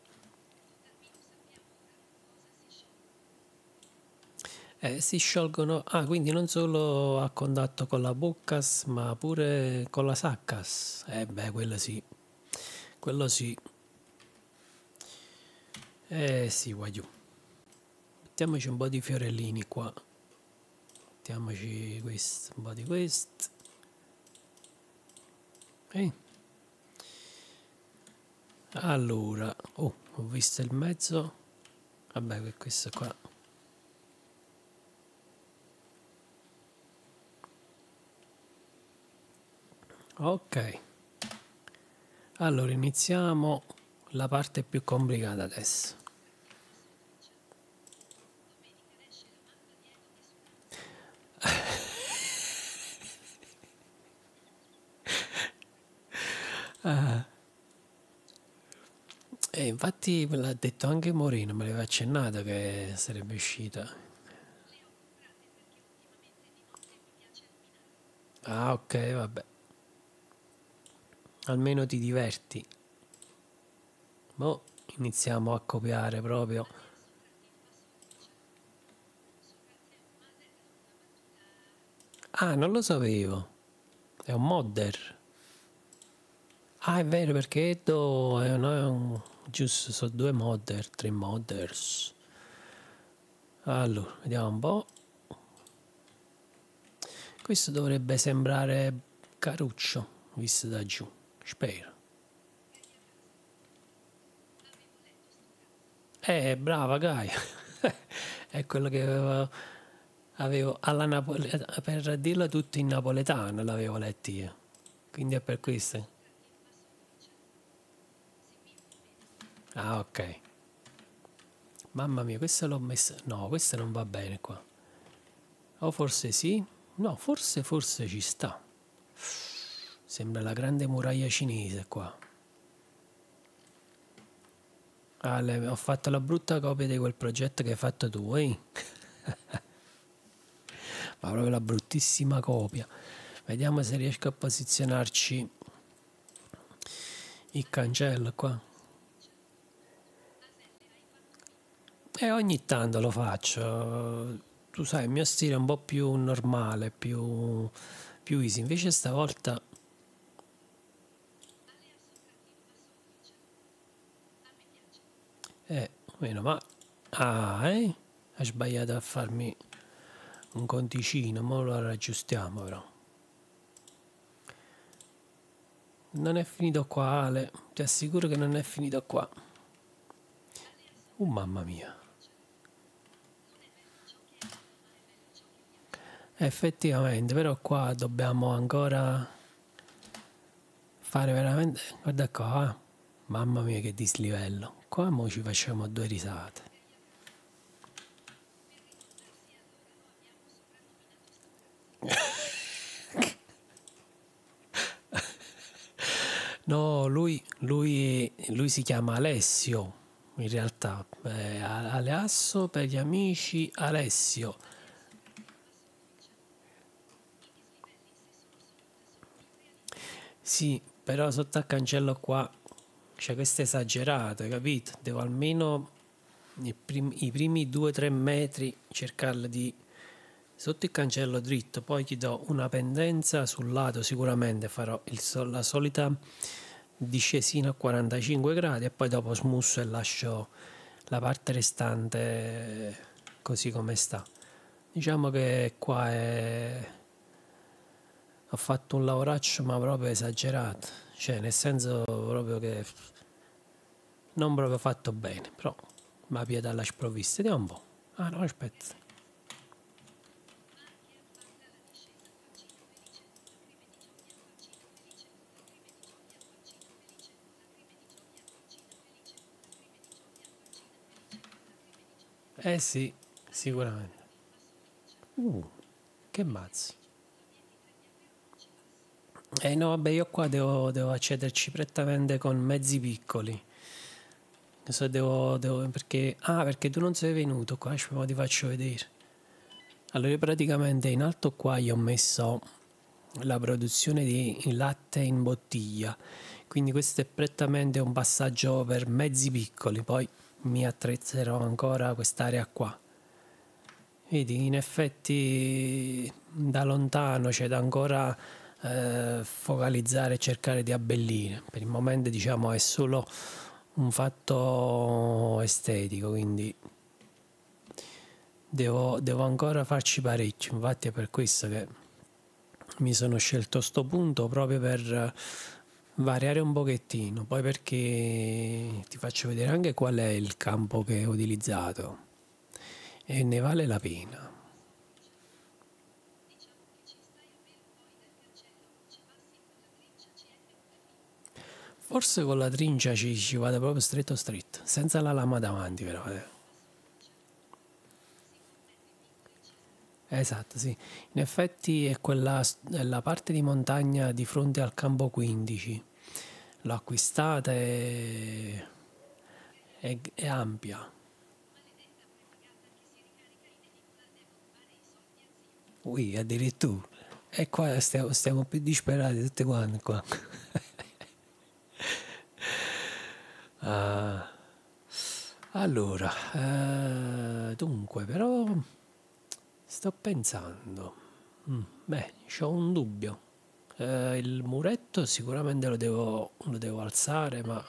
Eh, si sciolgono, ah, quindi non solo a contatto con la Boccas, ma pure con la Saccas. Eh beh, quello sì, quello sì. Eh sì, guagliù. Mettiamoci un po' di fiorellini qua. Mettiamoci questo, un po' di questo. Eh. Allora, oh, ho visto il mezzo. Vabbè, questo qua. Ok. Allora, iniziamo la parte più complicata adesso. Ah. E infatti me l'ha detto anche Moreno, me l'aveva accennato che sarebbe uscita. Ah, ok, vabbè. Almeno ti diverti. Mo' iniziamo a copiare proprio. Ah, non lo sapevo. È un modder. Ah, è vero, perché Edo è un, è un- giusto, sono due modder, tre modders. Allora, vediamo un po'. Questo dovrebbe sembrare caruccio, visto da giù. Spero. Eh, brava Gaia. È quello che avevo, avevo alla napole- per dirlo tutto in napoletano l'avevo letto io. Quindi è per questo. Ah, ok. Mamma mia, questa l'ho messa. No, questa non va bene qua. O forse sì? No, forse, forse ci sta. Sembra la grande muraglia cinese qua. Ah, le- ho fatto la brutta copia di quel progetto che hai fatto tu, eh? Ma proprio la bruttissima copia. Vediamo se riesco a posizionarci il cancello qua. E ogni tanto lo faccio. Tu sai, il mio stile è un po' più normale, più, più easy. Invece stavolta... Eh, meno ma... Ah, eh? Hai sbagliato a farmi un conticino, ma lo raggiustiamo però. Non è finito qua, Ale. Ti assicuro che non è finito qua. Oh, mamma mia. Effettivamente, però qua dobbiamo ancora fare veramente... Guarda qua, eh. Mamma mia che dislivello. Qua mo ci facciamo due risate. No, lui, lui, lui si chiama Alessio, in realtà. Eh, Aleasso per gli amici Alessio. Sì, però sotto al cancello qua, cioè questo è esagerato, hai capito? Devo almeno i, prim- i primi due tre metri cercarla di sotto il cancello dritto, poi gli do una pendenza sul lato, sicuramente farò il sol- la solita discesina a quarantacinque gradi e poi dopo smusso e lascio la parte restante così come sta. Diciamo che qua è... ho fatto un lavoraccio ma proprio esagerato, cioè nel senso proprio che non proprio fatto bene, però ma piede alla sprovvista, vediamo un po'. Ah no, aspetta. Eh sì, sicuramente. Uh, che mazzo. Eh no, vabbè, io qua devo, devo accederci prettamente con mezzi piccoli. Adesso devo, devo- perché, ah, perché tu non sei venuto qua, aspetta, ti faccio vedere. Allora, io praticamente in alto qua gli ho messo la produzione di latte in bottiglia. Quindi questo è prettamente un passaggio per mezzi piccoli, poi mi attrezzerò ancora quest'area qua. Vedi, in effetti da lontano c'è da ancora eh, focalizzare e cercare di abbellire. Per il momento diciamo è solo un fatto estetico, quindi devo, devo ancora farci parecchio. Infatti è per questo che mi sono scelto sto punto, proprio per variare un pochettino, poi perché ti faccio vedere anche qual è il campo che ho utilizzato e ne vale la pena. Forse con la trincia ci, ci vado proprio stretto stretto, senza la lama davanti però. Eh. Esatto, sì. In effetti è quella è la parte di montagna di fronte al campo quindici. L'ho acquistata e è, è ampia. Ui, addirittura. E qua stiamo, stiamo più disperati tutti quanti qua. Ah, allora, eh, dunque, però sto pensando. Mm, beh, c'ho un dubbio. Eh, il muretto sicuramente lo devo, lo devo alzare, ma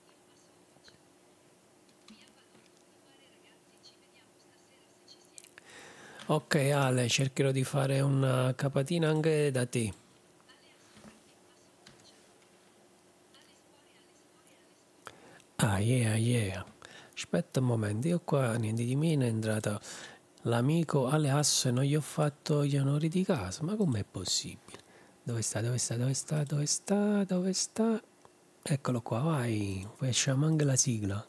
ok, Ale, cercherò di fare una capatina anche da te. Ah, yeah, yeah. Aspetta un momento, io qua niente di meno è entrato l'amico Aleasso e non gli ho fatto gli onori di casa. Ma com'è possibile? Dove sta, dove sta, dove sta, dove sta, dove sta? Eccolo qua, vai. Facciamo anche la sigla.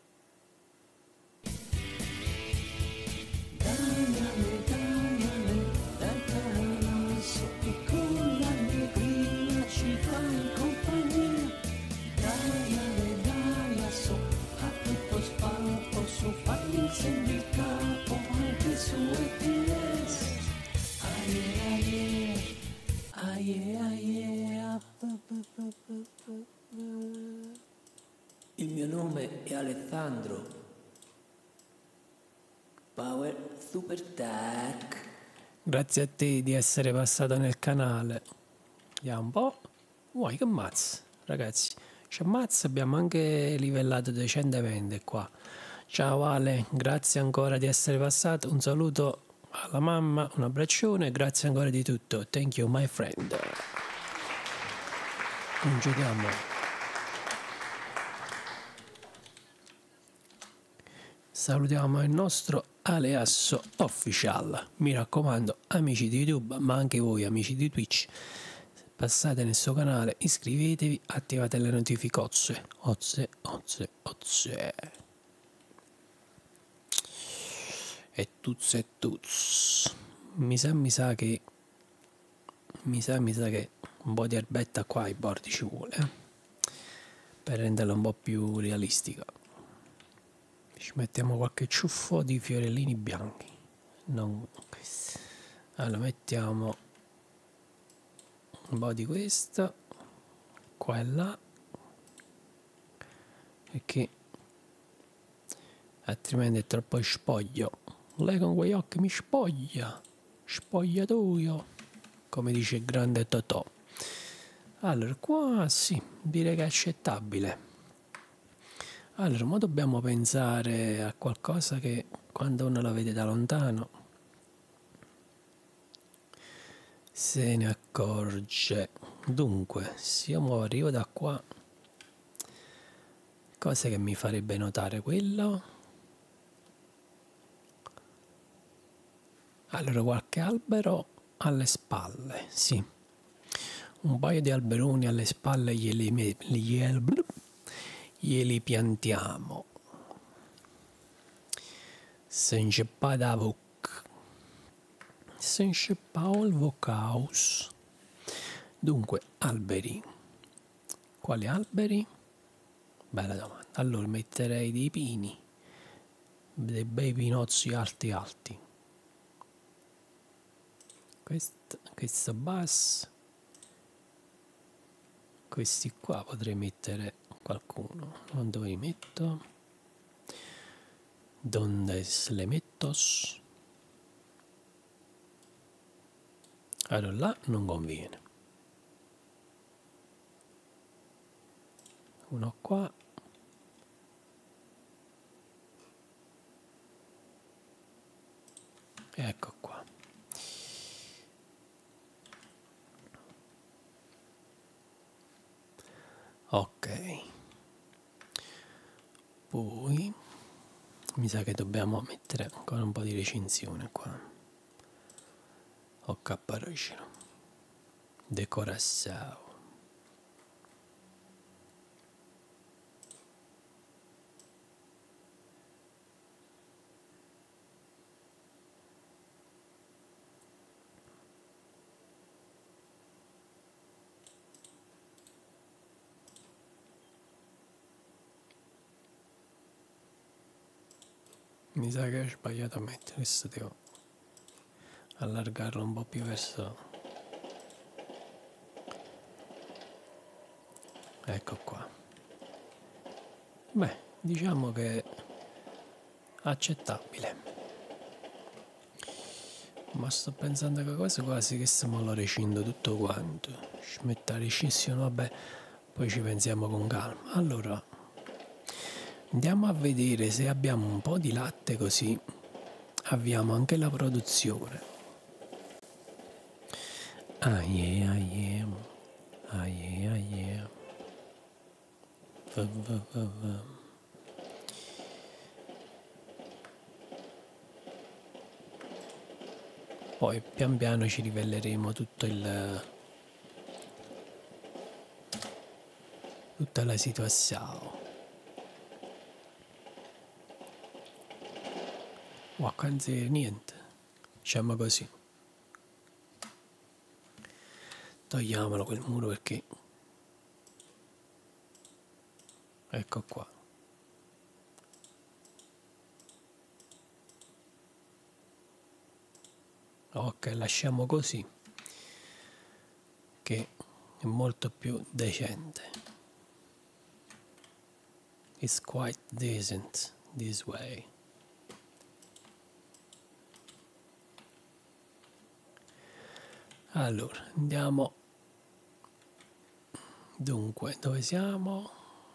Il mio nome è Alessandro. Power Super Tech. Grazie a te di essere passato nel canale. Vediamo un po'. Vuoi che mazza, ragazzi. C'è mazza, abbiamo anche livellato decentemente qua. Ciao Ale, grazie ancora di essere passato. Un saluto alla mamma, un abbraccione, grazie ancora di tutto. Thank you, my friend. Non giochiamo. Salutiamo il nostro Aleasso Official. Mi raccomando, amici di YouTube, ma anche voi amici di Twitch, passate nel suo canale, iscrivetevi, attivate le notifiche. Ozze, ozze, ozze, ozze. E tuz e tuz. Mi sa, mi sa che mi sa, mi sa che un po' di erbetta qua ai bordi ci vuole, eh? Per renderla un po' più realistica. Ci mettiamo qualche ciuffo di fiorellini bianchi. Non... Allora mettiamo un po' di questa qua e là, perché altrimenti è troppo spoglio. Lei con quegli occhi mi spoglia, spogliatoio, come dice il grande Totò. Allora qua sì, direi che è accettabile. Allora, ma dobbiamo pensare a qualcosa che quando uno la vede da lontano se ne accorge. Dunque, se io arrivo da qua, cosa che mi farebbe notare quello? Allora, qualche albero alle spalle, sì. Un paio di alberoni alle spalle glieli, glieli, glieli piantiamo. Senza padavoc. Senza Paul Vocaus. Dunque, alberi. Quali alberi? Bella domanda. Allora metterei dei pini, dei bei pinozzi alti alti. Questo, questo basso. Questi qua potrei mettere qualcuno. Dove li metto? Donde le metto? Allora là non conviene. Uno qua. Ecco qua. Ok, poi mi sa che dobbiamo mettere ancora un po' di recinzione qua. O capparocino, decoração. Mi sa che ho sbagliato a mettere, adesso devo allargarlo un po' più verso. Ecco qua. Beh, diciamo che accettabile. Ma sto pensando che quasi quasi che stiamo lo recindo tutto quanto. Ci metto la recinzione, vabbè, poi ci pensiamo con calma. Allora, andiamo a vedere se abbiamo un po' di latte, così avviamo anche la produzione. Ah yeah, ah yeah, ah yeah, ah yeah. Va, va, va, va. Poi pian piano ci riveleremo tutto il tutta la situazione. Wow, anzi niente, facciamo così. Togliamolo quel muro perché ecco qua. Ok, lasciamo così che è molto più decente. It's quite decent this way. Allora, andiamo. Dunque, dove siamo?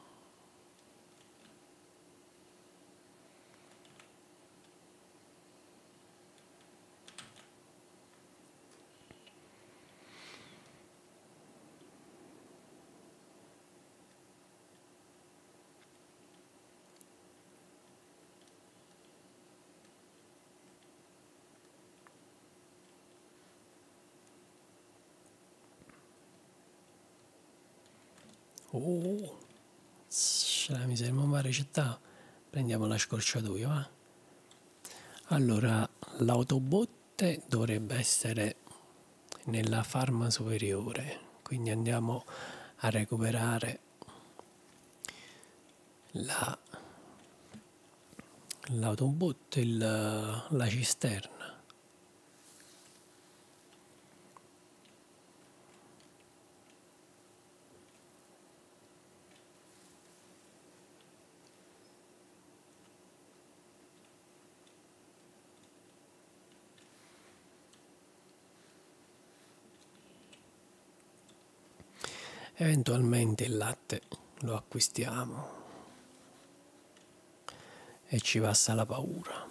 Oh, la miseria, ma città. Prendiamo la scorciatoia, va? Allora, l'autobotte dovrebbe essere nella farma superiore, quindi andiamo a recuperare la, l'autobot, il, la cisterna. Eventualmente il latte lo acquistiamo e ci passa la paura.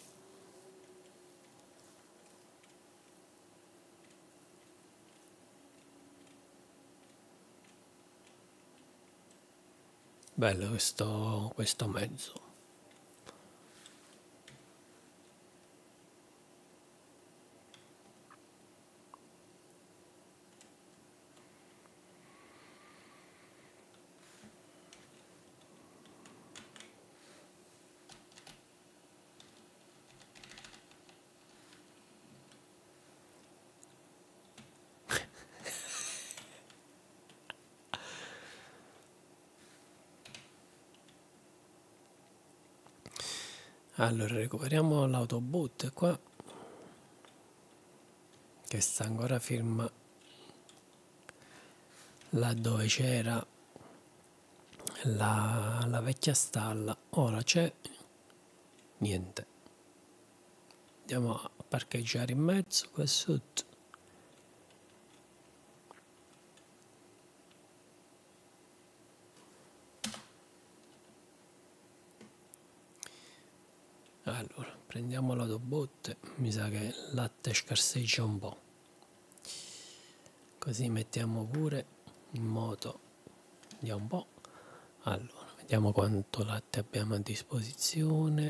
Bello questo, questo mezzo. Allora recuperiamo l'autobot qua che sta ancora ferma là dove c'era la, la vecchia stalla. Ora c'è niente. Andiamo a parcheggiare in mezzo qua sotto. Allora, prendiamo l'autobotte, mi sa che il latte scarseggia un po'. Così mettiamo pure in moto, vediamo un po'. Allora, vediamo quanto latte abbiamo a disposizione.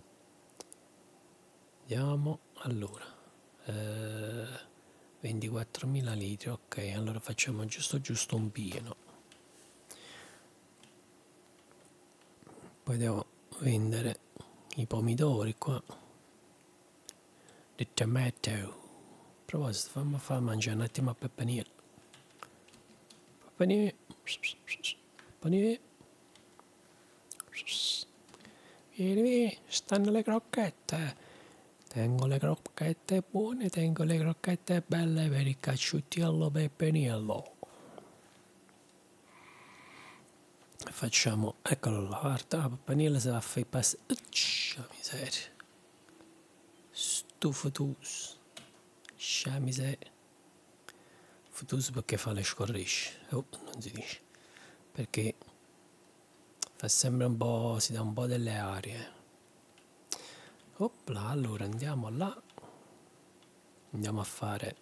Vediamo, allora, eh, ventiquattromila litri, ok, allora facciamo giusto giusto un pieno. Poi devo vendere i pomidori qua. The tomato. A proposito, fammi far mangiare un attimo a Peppanile. Peppanile. Peppanile. Vieni, vieni, stanno le crocchette. Tengo le crocchette buone, tengo le crocchette belle per il cacciutiello Peppanillo. Facciamo, eccolo là, guarda, la Peppanile se la fai passare. Uccia miseria. Stu futus. Scia miseria. Futus perché fa le scorrisce. Oh, non si dice. Perché fa sempre un po', si dà un po' delle arie. Opla, allora andiamo là. Andiamo a fare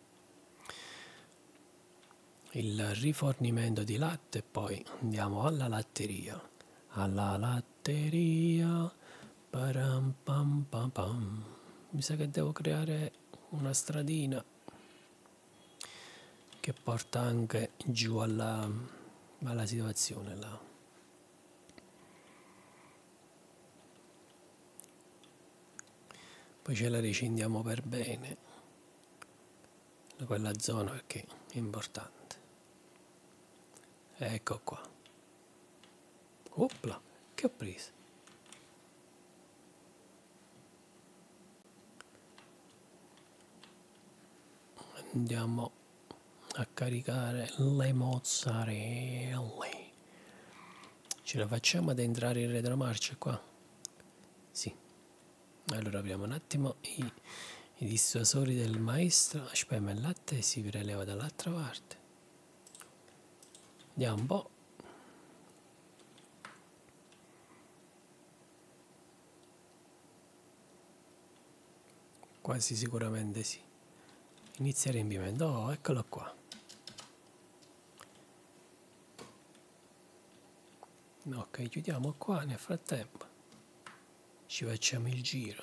il rifornimento di latte e poi andiamo alla latteria. Alla latteria. Param pam pam pam. Mi sa che devo creare una stradina che porta anche giù alla, alla situazione là. Poi ce la ricindiamo per bene da quella zona perché è importante. Ecco qua. Opla, che ho preso? Andiamo a caricare le mozzarelle. Ce la facciamo ad entrare in retromarcia qua? Sì. Allora apriamo un attimo i, i dissuasori del maestro. Aspetta, il latte si preleva dall'altra parte. Vediamo un po'. Quasi sicuramente sì. Inizia il riempimento. Oh, eccolo qua. Ok, chiudiamo qua. Nel frattempo ci facciamo il giro.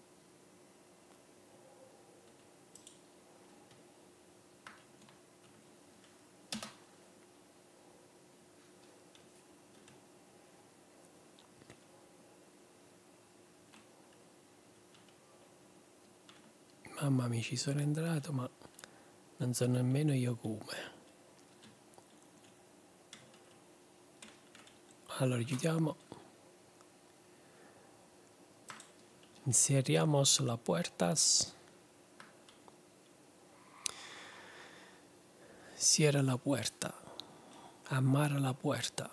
Mamma mia, ci sono entrato, ma non so nemmeno io come. Allora chiudiamo. Cierriamos las puertas. Cierra la puerta. Amarra la puerta.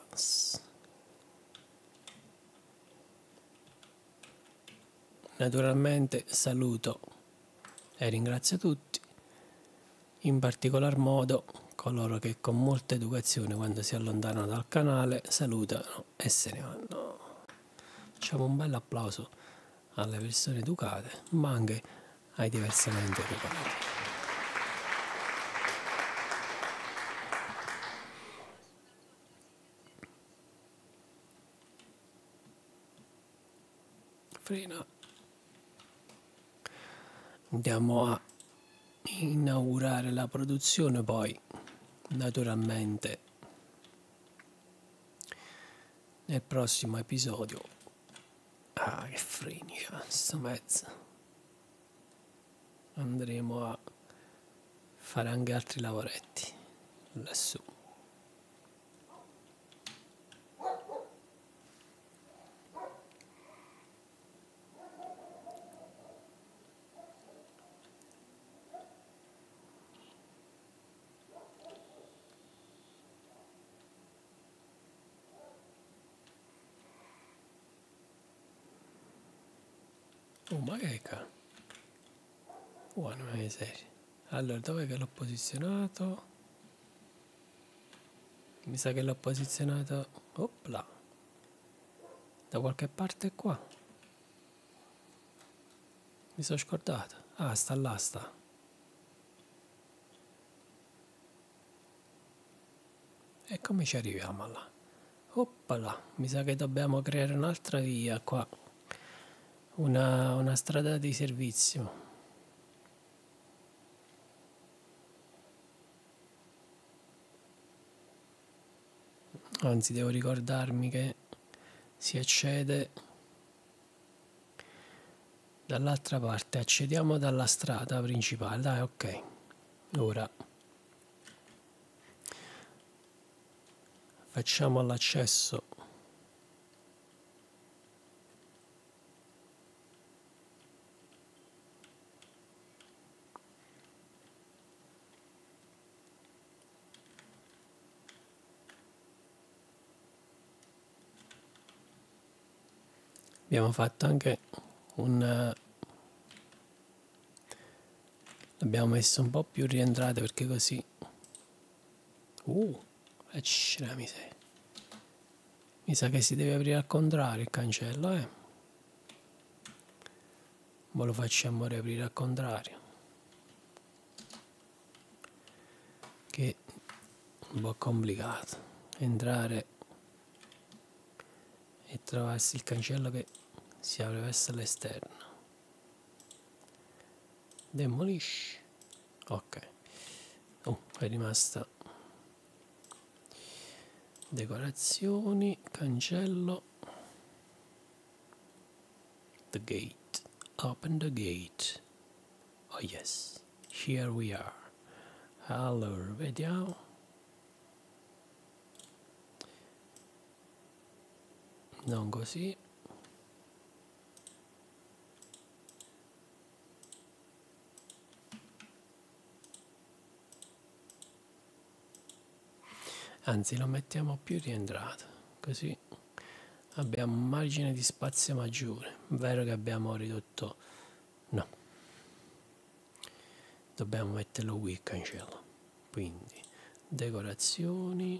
Naturalmente saluto e ringrazio tutti, in particolar modo coloro che con molta educazione quando si allontanano dal canale salutano e se ne vanno. Facciamo un bel applauso alle persone educate, ma anche ai diversamente educati. Frena. Andiamo a inaugurare la produzione, poi naturalmente nel prossimo episodio. Ah, che frenica sta mezza. Andremo a fare anche altri lavoretti lassù. Oh, ma che ca? Oh, non è serio. Allora, dove che l'ho posizionato? Mi sa che l'ho posizionato... Opla! Da qualche parte qua. Mi sono scordato. Ah, sta là, sta. E come ci arriviamo là? Oppala, mi sa che dobbiamo creare un'altra via qua. Una, una strada di servizio. Anzi, devo ricordarmi che si accede dall'altra parte. Accediamo dalla strada principale. Dai, ok. Ora facciamo l'accesso. Abbiamo fatto anche un... L'abbiamo messo un po' più rientrate perché così... Uh, eccera miseria. Mi sa che si deve aprire al contrario il cancello, eh. Ma lo facciamo riaprire al contrario. Che è un po' complicato. Entrare e trovarsi il cancello che si apre verso l'esterno. Demolisci. Ok. Oh, è rimasta decorazioni, cancello. The gate. Open the gate. Oh yes. Here we are. Allora, vediamo. Non così. Anzi, lo mettiamo più rientrato, così abbiamo un margine di spazio maggiore. Vero che abbiamo ridotto... No. Dobbiamo metterlo qui il cancello. Quindi, decorazioni...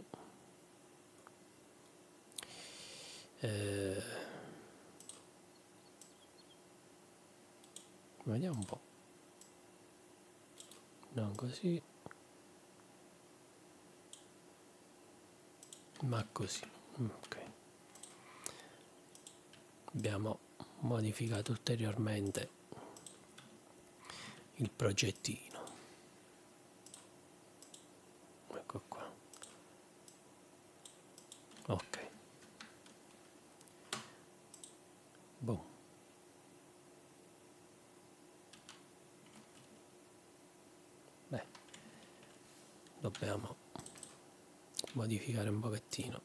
Eh, vediamo un po'. Non così. Ma così. Ok. Abbiamo modificato ulteriormente il progettino. Ecco qua. Ok. Boom. Beh, dobbiamo modificare un pochettino.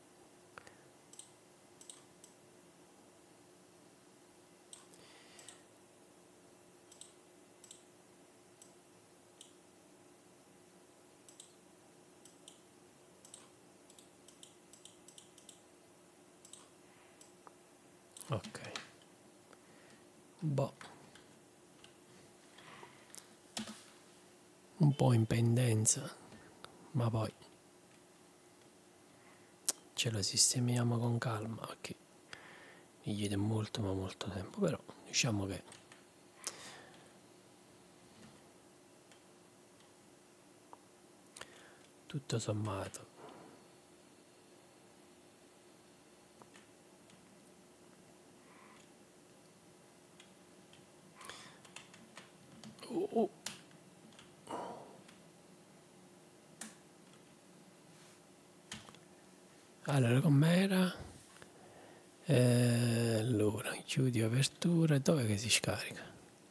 Ok. Boh. Un po' in pendenza, ma poi ce la sistemiamo con calma perché mi chiede molto ma molto tempo, però diciamo che tutto sommato oh, oh. Allora com'era? Eh, allora chiudi apertura, dove che si scarica?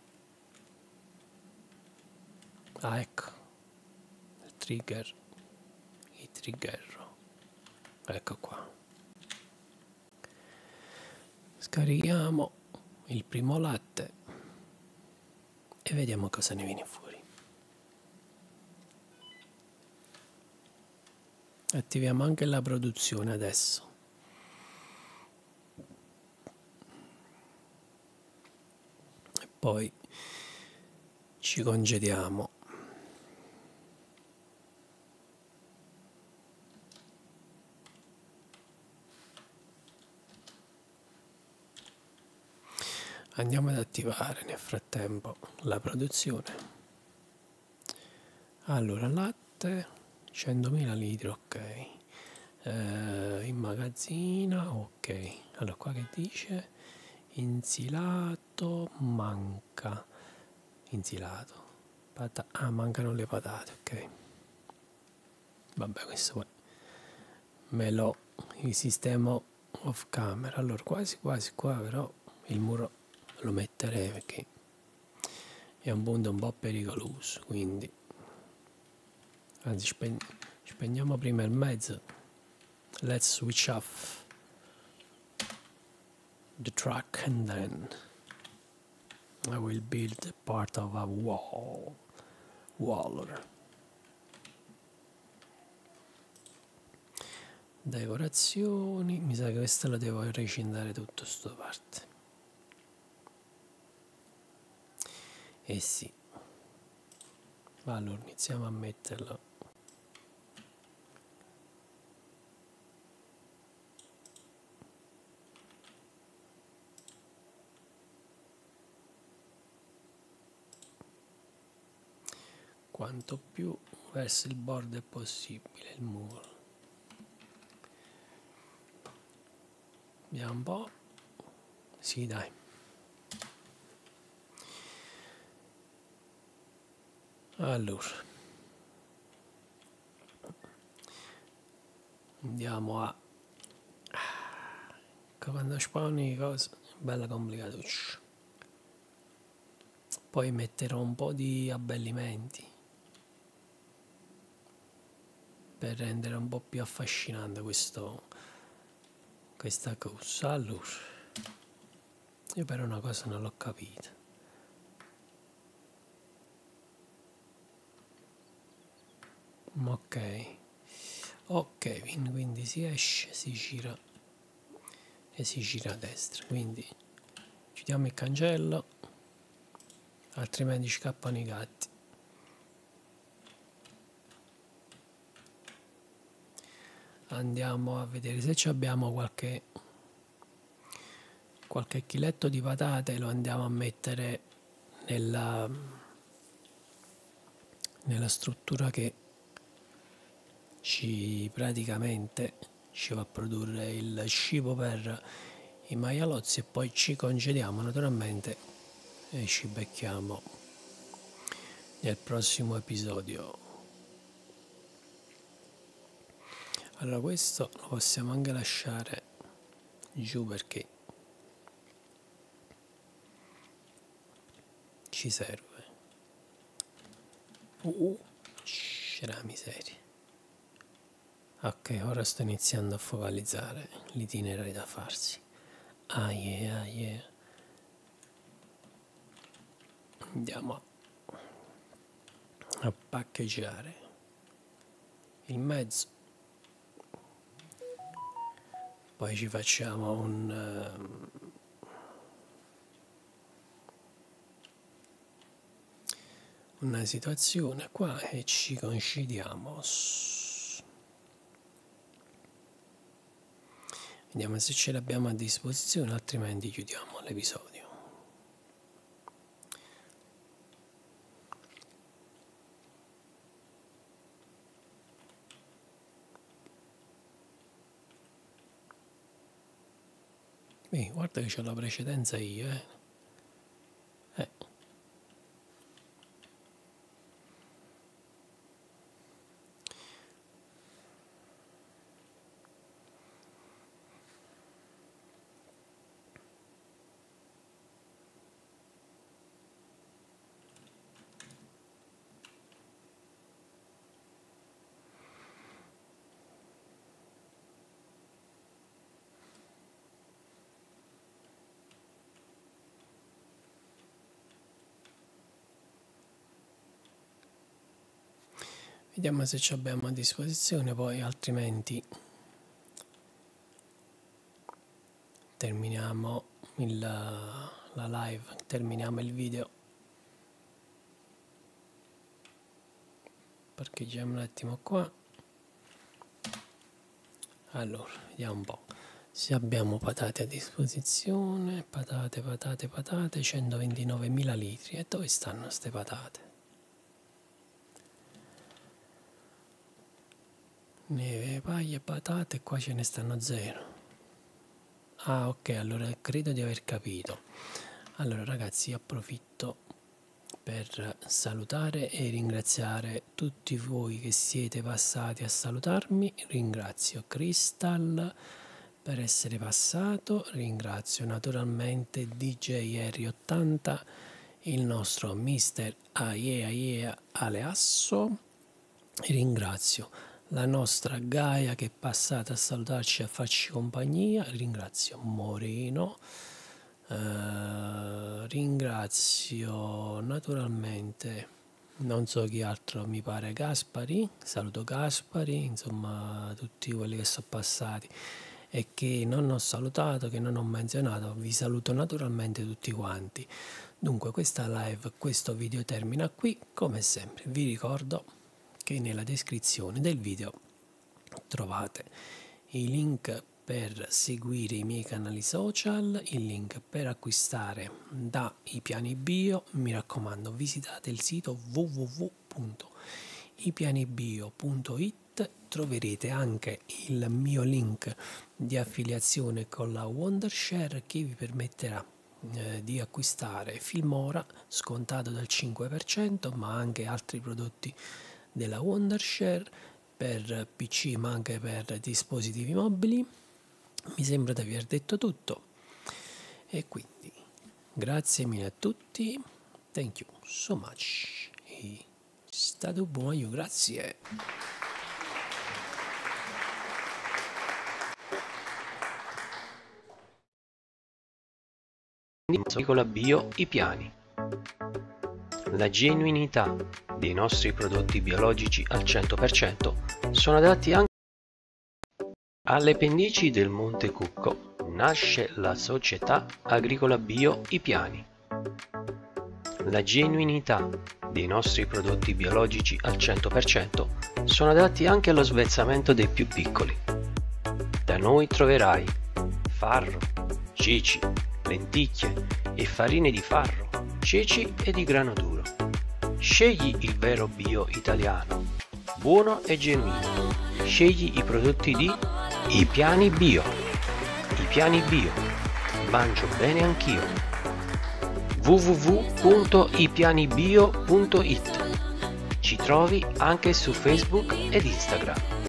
Ah, ecco il trigger, il trigger, ecco qua. Scarichiamo il primo latte e vediamo cosa ne viene fuori. Attiviamo anche la produzione adesso. E poi ci congediamo. Andiamo ad attivare nel frattempo la produzione. Allora, latte centomila litri, ok. Eh, immagazzina, ok. Allora, qua che dice insilato manca. Insilato. Pata- ah, mancano le patate, ok. Vabbè, questo poi me lo il sistema off camera. Allora, quasi quasi qua, però il muro lo metterei perché è un punto un po' pericoloso, quindi anzi spegn- spegniamo prima il mezzo. Let's switch off the truck and then I will build part of a wall waller. Decorazioni, mi sa che questa la devo recintare tutto sto parte. Eh sì. Allora iniziamo a metterlo. Quanto più verso il bordo è possibile il muro. Vediamo un po'. Sì, dai. Allora. Andiamo a... Quando spawni cose, bella complicatuccia. Poi metterò un po' di abbellimenti per rendere un po' più affascinante questo, questa cosa. Allora, io però una cosa non l'ho capita. Ok, ok, quindi si esce, si gira e si gira a destra. Quindi chiudiamo il cancello, altrimenti scappano i gatti. Andiamo a vedere se abbiamo qualche qualche chiletto di patate, lo andiamo a mettere nella, nella struttura che ci praticamente ci va a produrre il cibo per i maialozzi e poi ci congediamo naturalmente e ci becchiamo nel prossimo episodio. Allora questo lo possiamo anche lasciare giù perché ci serve. Uh, c'era la miseria. Ok, ora sto iniziando a focalizzare l'itinerario da farsi. Ah yeah, ah yeah. Andiamo a, a paccheggiare il mezzo. Poi ci facciamo un... Uh, una situazione qua e ci coincidiamo. Vediamo se ce l'abbiamo a disposizione, altrimenti chiudiamo l'episodio. Ehi, guarda che c'ho la precedenza io, eh. Eh. Vediamo se ci abbiamo a disposizione, poi altrimenti terminiamo il, la live, terminiamo il video. Parcheggiamo un attimo qua. Allora, vediamo un po'. Se abbiamo patate a disposizione, patate, patate, patate, centoventinovemila litri. E dove stanno queste patate? Neve, paglia, patate, qua ce ne stanno zero. Ah, ok, allora credo di aver capito. Allora ragazzi, approfitto per salutare e ringraziare tutti voi che siete passati a salutarmi. Ringrazio Crystal per essere passato, ringrazio naturalmente D J R ottanta, il nostro mister Aiea Aiea Aleasso, ringrazio la nostra Gaia che è passata a salutarci e a farci compagnia, ringrazio Moreno, eh, ringrazio naturalmente non so chi altro, mi pare Gaspari, saluto Gaspari, insomma tutti quelli che sono passati e che non ho salutato, che non ho menzionato, vi saluto naturalmente tutti quanti. Dunque questa live, questo video termina qui. Come sempre vi ricordo che nella descrizione del video trovate i link per seguire i miei canali social, il link per acquistare da I Piani Bio. Mi raccomando, visitate il sito w w w punto i piani bio punto it, troverete anche il mio link di affiliazione con la Wondershare che vi permetterà eh, di acquistare Filmora scontato del cinque per cento, ma anche altri prodotti della Wondershare per P C ma anche per dispositivi mobili. Mi sembra di aver detto tutto e quindi grazie mille a tutti, thank you so much, e stato buono, grazie. Agricola Bio I Piani. La genuinità dei nostri prodotti biologici al cento per cento sono adatti anche alle pendici del Monte Cucco. Nasce la società Agricola Bio I Piani. La genuinità dei nostri prodotti biologici al cento per cento sono adatti anche allo svezzamento dei più piccoli. Da noi troverai farro, ceci, lenticchie e farine di farro, ceci e di grano duro. Scegli il vero bio italiano, buono e genuino. Scegli i prodotti di I Piani Bio. I Piani Bio. Mangio bene anch'io. w w w punto i piani bio punto it. Ci trovi anche su Facebook ed Instagram.